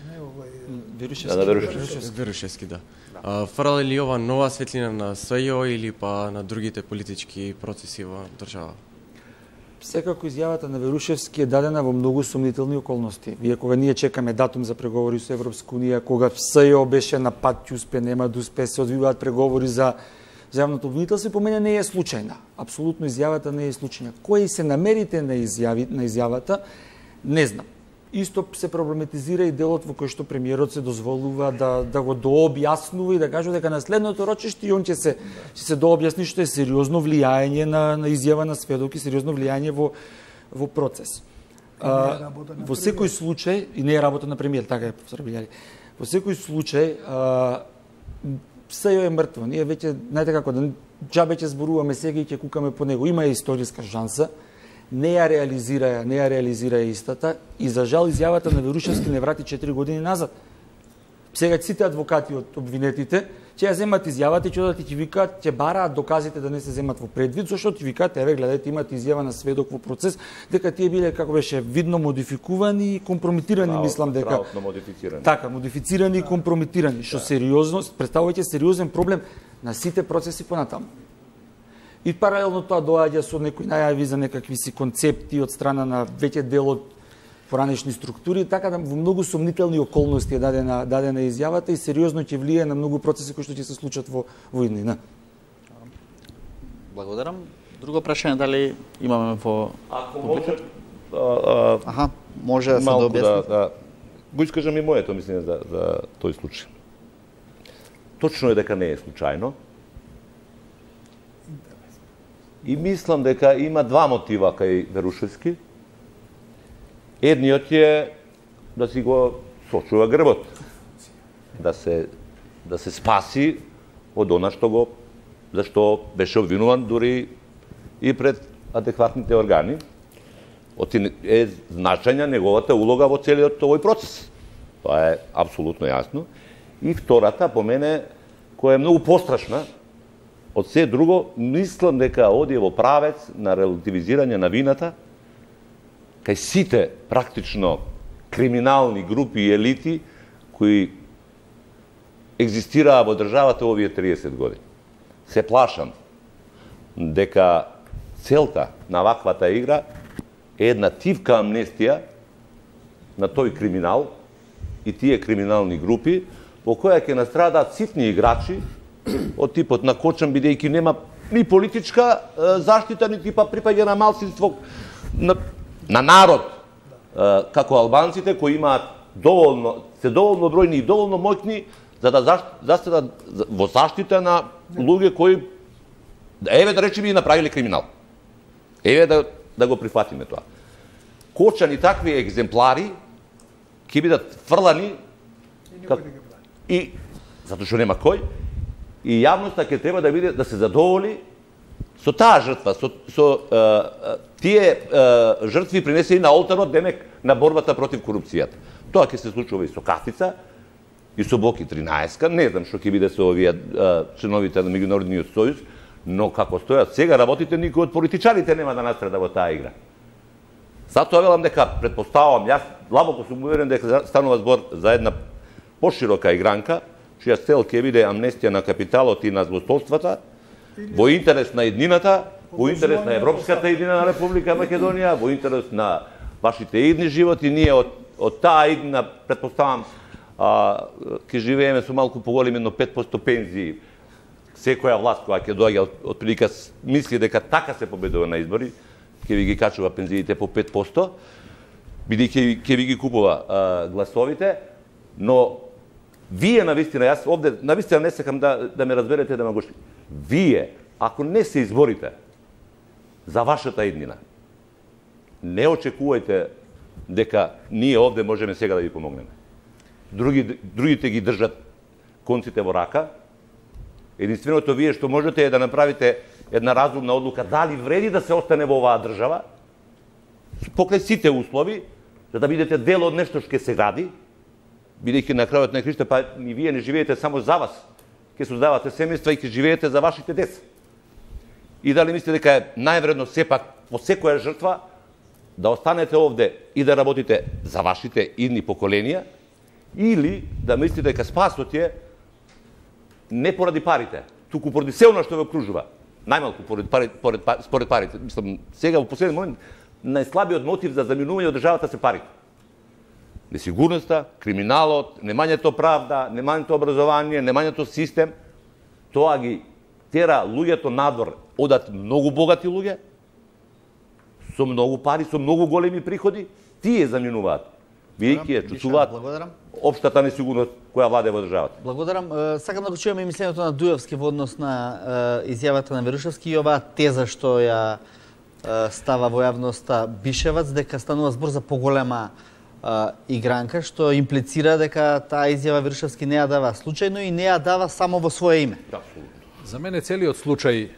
Верушевски, да. Фрла ли ова нова светлина на СЈО или па на другите политички процеси во држава? Секако изјавата на Верушевски е дадена во многу сомнителни околности. Вие кога ние чекаме датум за преговори со Европска унија, кога СЈО беше на пат, успе, нема да успе, се одвиваат преговори за јавното обвинителство, по мене не е случајна. Апсолутно изјавата не е случајна. Кои се намерите на изјавата, не знам. Исто се проблематизира и делот во кој што премиерот се дозволува да го дообјаснува и да каже дека на следното рочиште и он ќе се дообјасни, што е сериозно влијање на изјава на сведок и сериозно влијање во процес. Во секој случај, и не е работа на премиер, така е професор, во секој случај СЈО е мртво. Ние веќе, знаете како, џабе ќе зборуваме сега и ќе кукаме по него. Има историска шанса. Не ја реализира истата и за жал изјавата на Верушевски не врати 4 години назад. Сега сите адвокати од обвинетите ќе ја земат изјавата и ќе одат и ќе викаат, ќе бараат доказите да не се земат во предвид, зашто ќе викаат, еве гледате, имате изјава на сведок во процес дека тие биле, како беше, видно модификувани и компрометирани, мислам дека. Така, модифицирани и компрометирани, што сериозно представувајќи сериозен проблем на сите процеси понатаму. И паралелно тоа доаѓа со некои најави за некакви си концепти од страна на веќе дел од поранешни структури, така да во многу сомнителни околности е дадена изјавата и сериозно ќе влијае на многу процеси кои што ќе се случат во иднина. Благодарам. Друго прашање дали имаме во Ако може може да се дообјасни. го искажам и моето мислење за тој случај. Точно е дека не е случајно. И мислам дека има два мотива кај Верушевски. Едниот е да си го сочува грбот, да се спаси од она зашто беше обвинуван дури и пред адекватните органи. Е значајна неговата улога во целиот овој процес. Тоа е апсолутно јасно. И втората, по мене, која е многу пострашна од се друго, мислам дека оди во правец на релативизирање на вината кај сите практично криминални групи и елити кои екзистираа во државата овие 30 години. Се плашам дека целта на ваквата игра е една тивка амнестија на тој криминал и тие криминални групи во која ќе настрадаат ситни играчи од типот на Кочан, бидејќи нема ни политичка заштита, ни типа припаѓа на малцинство, на народ, како албанците, кои имаат се доволно бројни и доволно моќни за да застанат во заштита на луѓе кои, еве да речеме, и направиле криминал. Еве да го прифатиме тоа. Кочан и такви екземплари ќе бидат фрлани и затоа што нема кој, и јавноста ќе треба да се задоволи со таа жртва, со тие жртви принесени на олтарот, демек, на борбата против корупцијата. Тоа ќе се случува и со Кафица, и со Боки 13-ка, не знам што ќе биде со овие членовите на Меѓународниот сојуз, но како стојат сега работите, никој од политичарите нема да настрада во таа игра. Затоа велам дека, предпоставувам, јас длабоко сум уверен дека станува збор за една поширока игранка, чија цел ќе биде амнестија на капиталот и на злостолствата, во интерес на еднината, во интерес на Европската еднина на Република Македонија, во интерес на вашите идни животи. Ние од таа иднина, предпоставам, ќе живееме со малку поголеми, но 5% пензии. Секоја власт која ќе доаѓа од прилика мисли дека така се победува на избори, ќе ви ги качува пензиите по 5%, бидејќи ќе ви ги купува гласовите, но вие навистина, јас овде навистина не сакам да ме разберете демагошки. Вие, ако не се изборите за вашата иднина, не очекувајте дека ние овде можеме сега да ви помогнеме. Другите ги држат конците во рака. Единственото вие што можете е да направите една разумна одлука дали вреди да се остане во оваа држава, покрај сите услови, за да бидете дел од нешто што ќе се гради, бидејќи на крајот на Христа, па и вие не живеете само за вас, ќе создавате семејства и ќе живеете за вашите деца. И дали мислите дека е највредно сепак по секоја жртва да останете овде и да работите за вашите идни поколенија, или да мислите дека спасот е не поради парите, туку поради се она што ве окружува, најмалку според парите. Мислам, сега во последен момент најслабиот мотив за заминување од државата се парите. Несигурноста, криминалот, немањето правда, немањето образование, немањето систем, тоа ги тера луѓето надвор. Одат многу богати луѓе, со многу пари, со многу големи приходи, тие заминуваат. Бидејќи ја чувствуваат општата несигурност која владе во државата. Благодарам. Сакам да го чуеме мислењето на Дујовски во однос на изјавата на Верушевски и оваа теза што ја става во јавноста Бишевац, дека станува збор за поголема игранка, што имплицира дека таа изјава Верушевски не ја дава случајно и не ја дава само во свое име. За мене целиот случај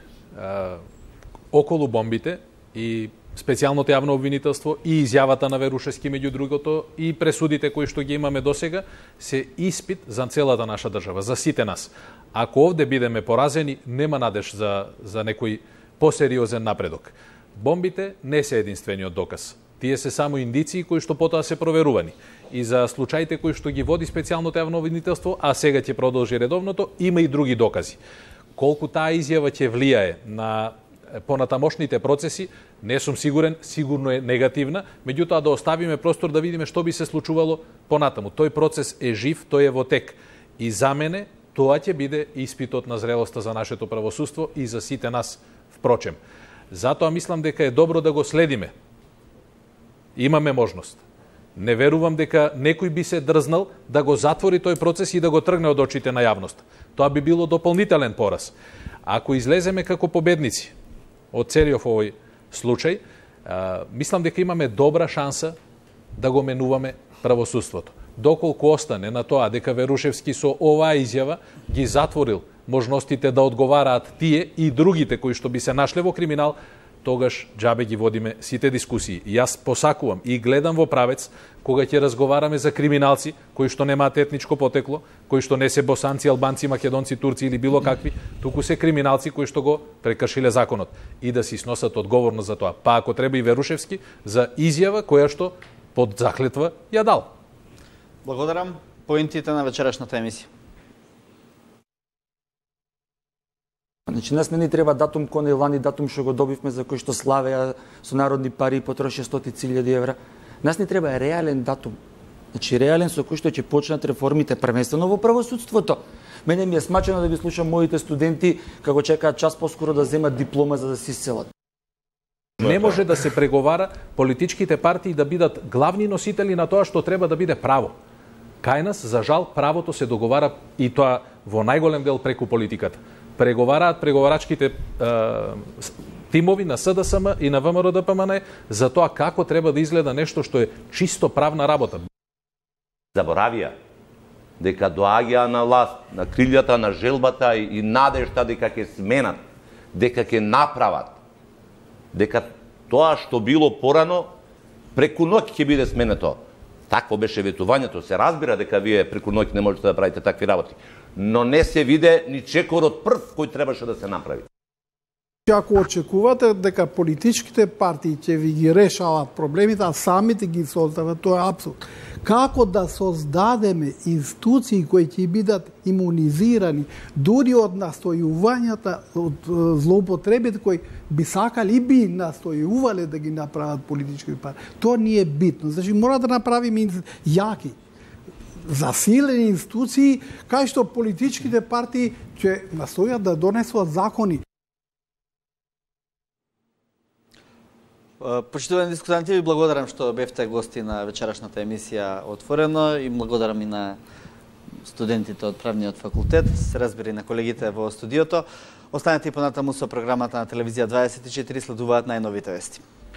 околу бомбите и специјалното јавно обвинителство и изјавата на Верушевски меѓу другото и пресудите кои што ги имаме досега се испит за целата наша држава, за сите нас. Ако овде бидеме поразени, нема надеж за некој посериозен напредок. Бомбите не се единствениот доказ. Тие се само индиции кои што потоа се проверувани. И за случаите кои што ги води специјалното јавно обвинителство, а сега ќе продолжи редовното, има и други докази. Колку таа изјава ќе влијае на понатамошните процеси, не сум сигурен, сигурно е негативна, меѓутоа да оставиме простор да видиме што би се случувало понатаму. Тој процес е жив, тој е во тек. И за мене тоа ќе биде испитот на зрелоста за нашето правосудство и за сите нас впрочем. Затоа мислам дека е добро да го следиме. Имаме можност. Не верувам дека некој би се дрзнал да го затвори тој процес и да го тргне од очите на јавност. Тоа би било дополнителен пораз. Ако излеземе како победници од целиот овој случај, мислам дека имаме добра шанса да го менуваме правосудството. Доколку остане на тоа дека Верушевски со оваа изјава ги затворил можностите да одговараат тие и другите кои што би се нашле во криминал, тогаш џабе ги водиме сите дискусии. И јас посакувам и гледам во правец кога ќе разговараме за криминалци кои што немаат етничко потекло, кои што не се босанци, албанци, македонци, турци или било какви, туку се криминалци кои што го прекршиле законот и да си сносат одговорност за тоа. Па ако треба и Верушевски за изјава која што под заклетва ја дал. Благодарам. Поинтите на вечерашната емисија. Значи, нас не ни треба датум кој лани датум што го добивме за кој што славеа со народни пари и потроши 100.000 евра. Нас не треба реален датум. Значи, реален со кој што ќе почнат реформите првенствено во правосудството. Мене ми е смачено да ги слушам моите студенти како чекаат час поскоро да земат диплома за да се исцелат. Не може да се преговара политичките партии да бидат главни носители на тоа што треба да биде право. Кај нас, за жал, правото се договара и тоа во најголем дел преку политиката. Преговараат преговарачките тимови на СДСМ и на ВМРО-ДПМН за тоа како треба да изгледа нешто што е чисто правна работа. Заборавија дека доаѓаа на власт, на крилјата на желбата и надежта дека ќе сменат, дека ќе направат, дека тоа што било порано преку ноќ ќе биде сменето. Такво беше ветувањето. Се разбира дека вие преку ноќ не можете да правите такви работи, но не се виде ни чекорот прв кој требаше да се направи. Ако очекувате дека политичките партии ќе ви ги решават проблемите, а самите ги создават, тоа е апсурд. Како да создадеме институции кои ќе бидат имунизирани дури од настојувањата, од злоупотребите кои би сакали и би настојувале да ги направат политички партии. Тоа не е битно. Значи, мора да направиме јаки, засилени институции, кај што политичките партии ќе настојат да донесуват закони. Почитувани дискутанти, ви благодарам што бевте гости на вечерашната емисија Отворено и благодарам и на студентите од Правниот факултет, се разбира и на колегите во студиото. Останете и понатаму со програмата на телевизија 24, следуваат најновите вести.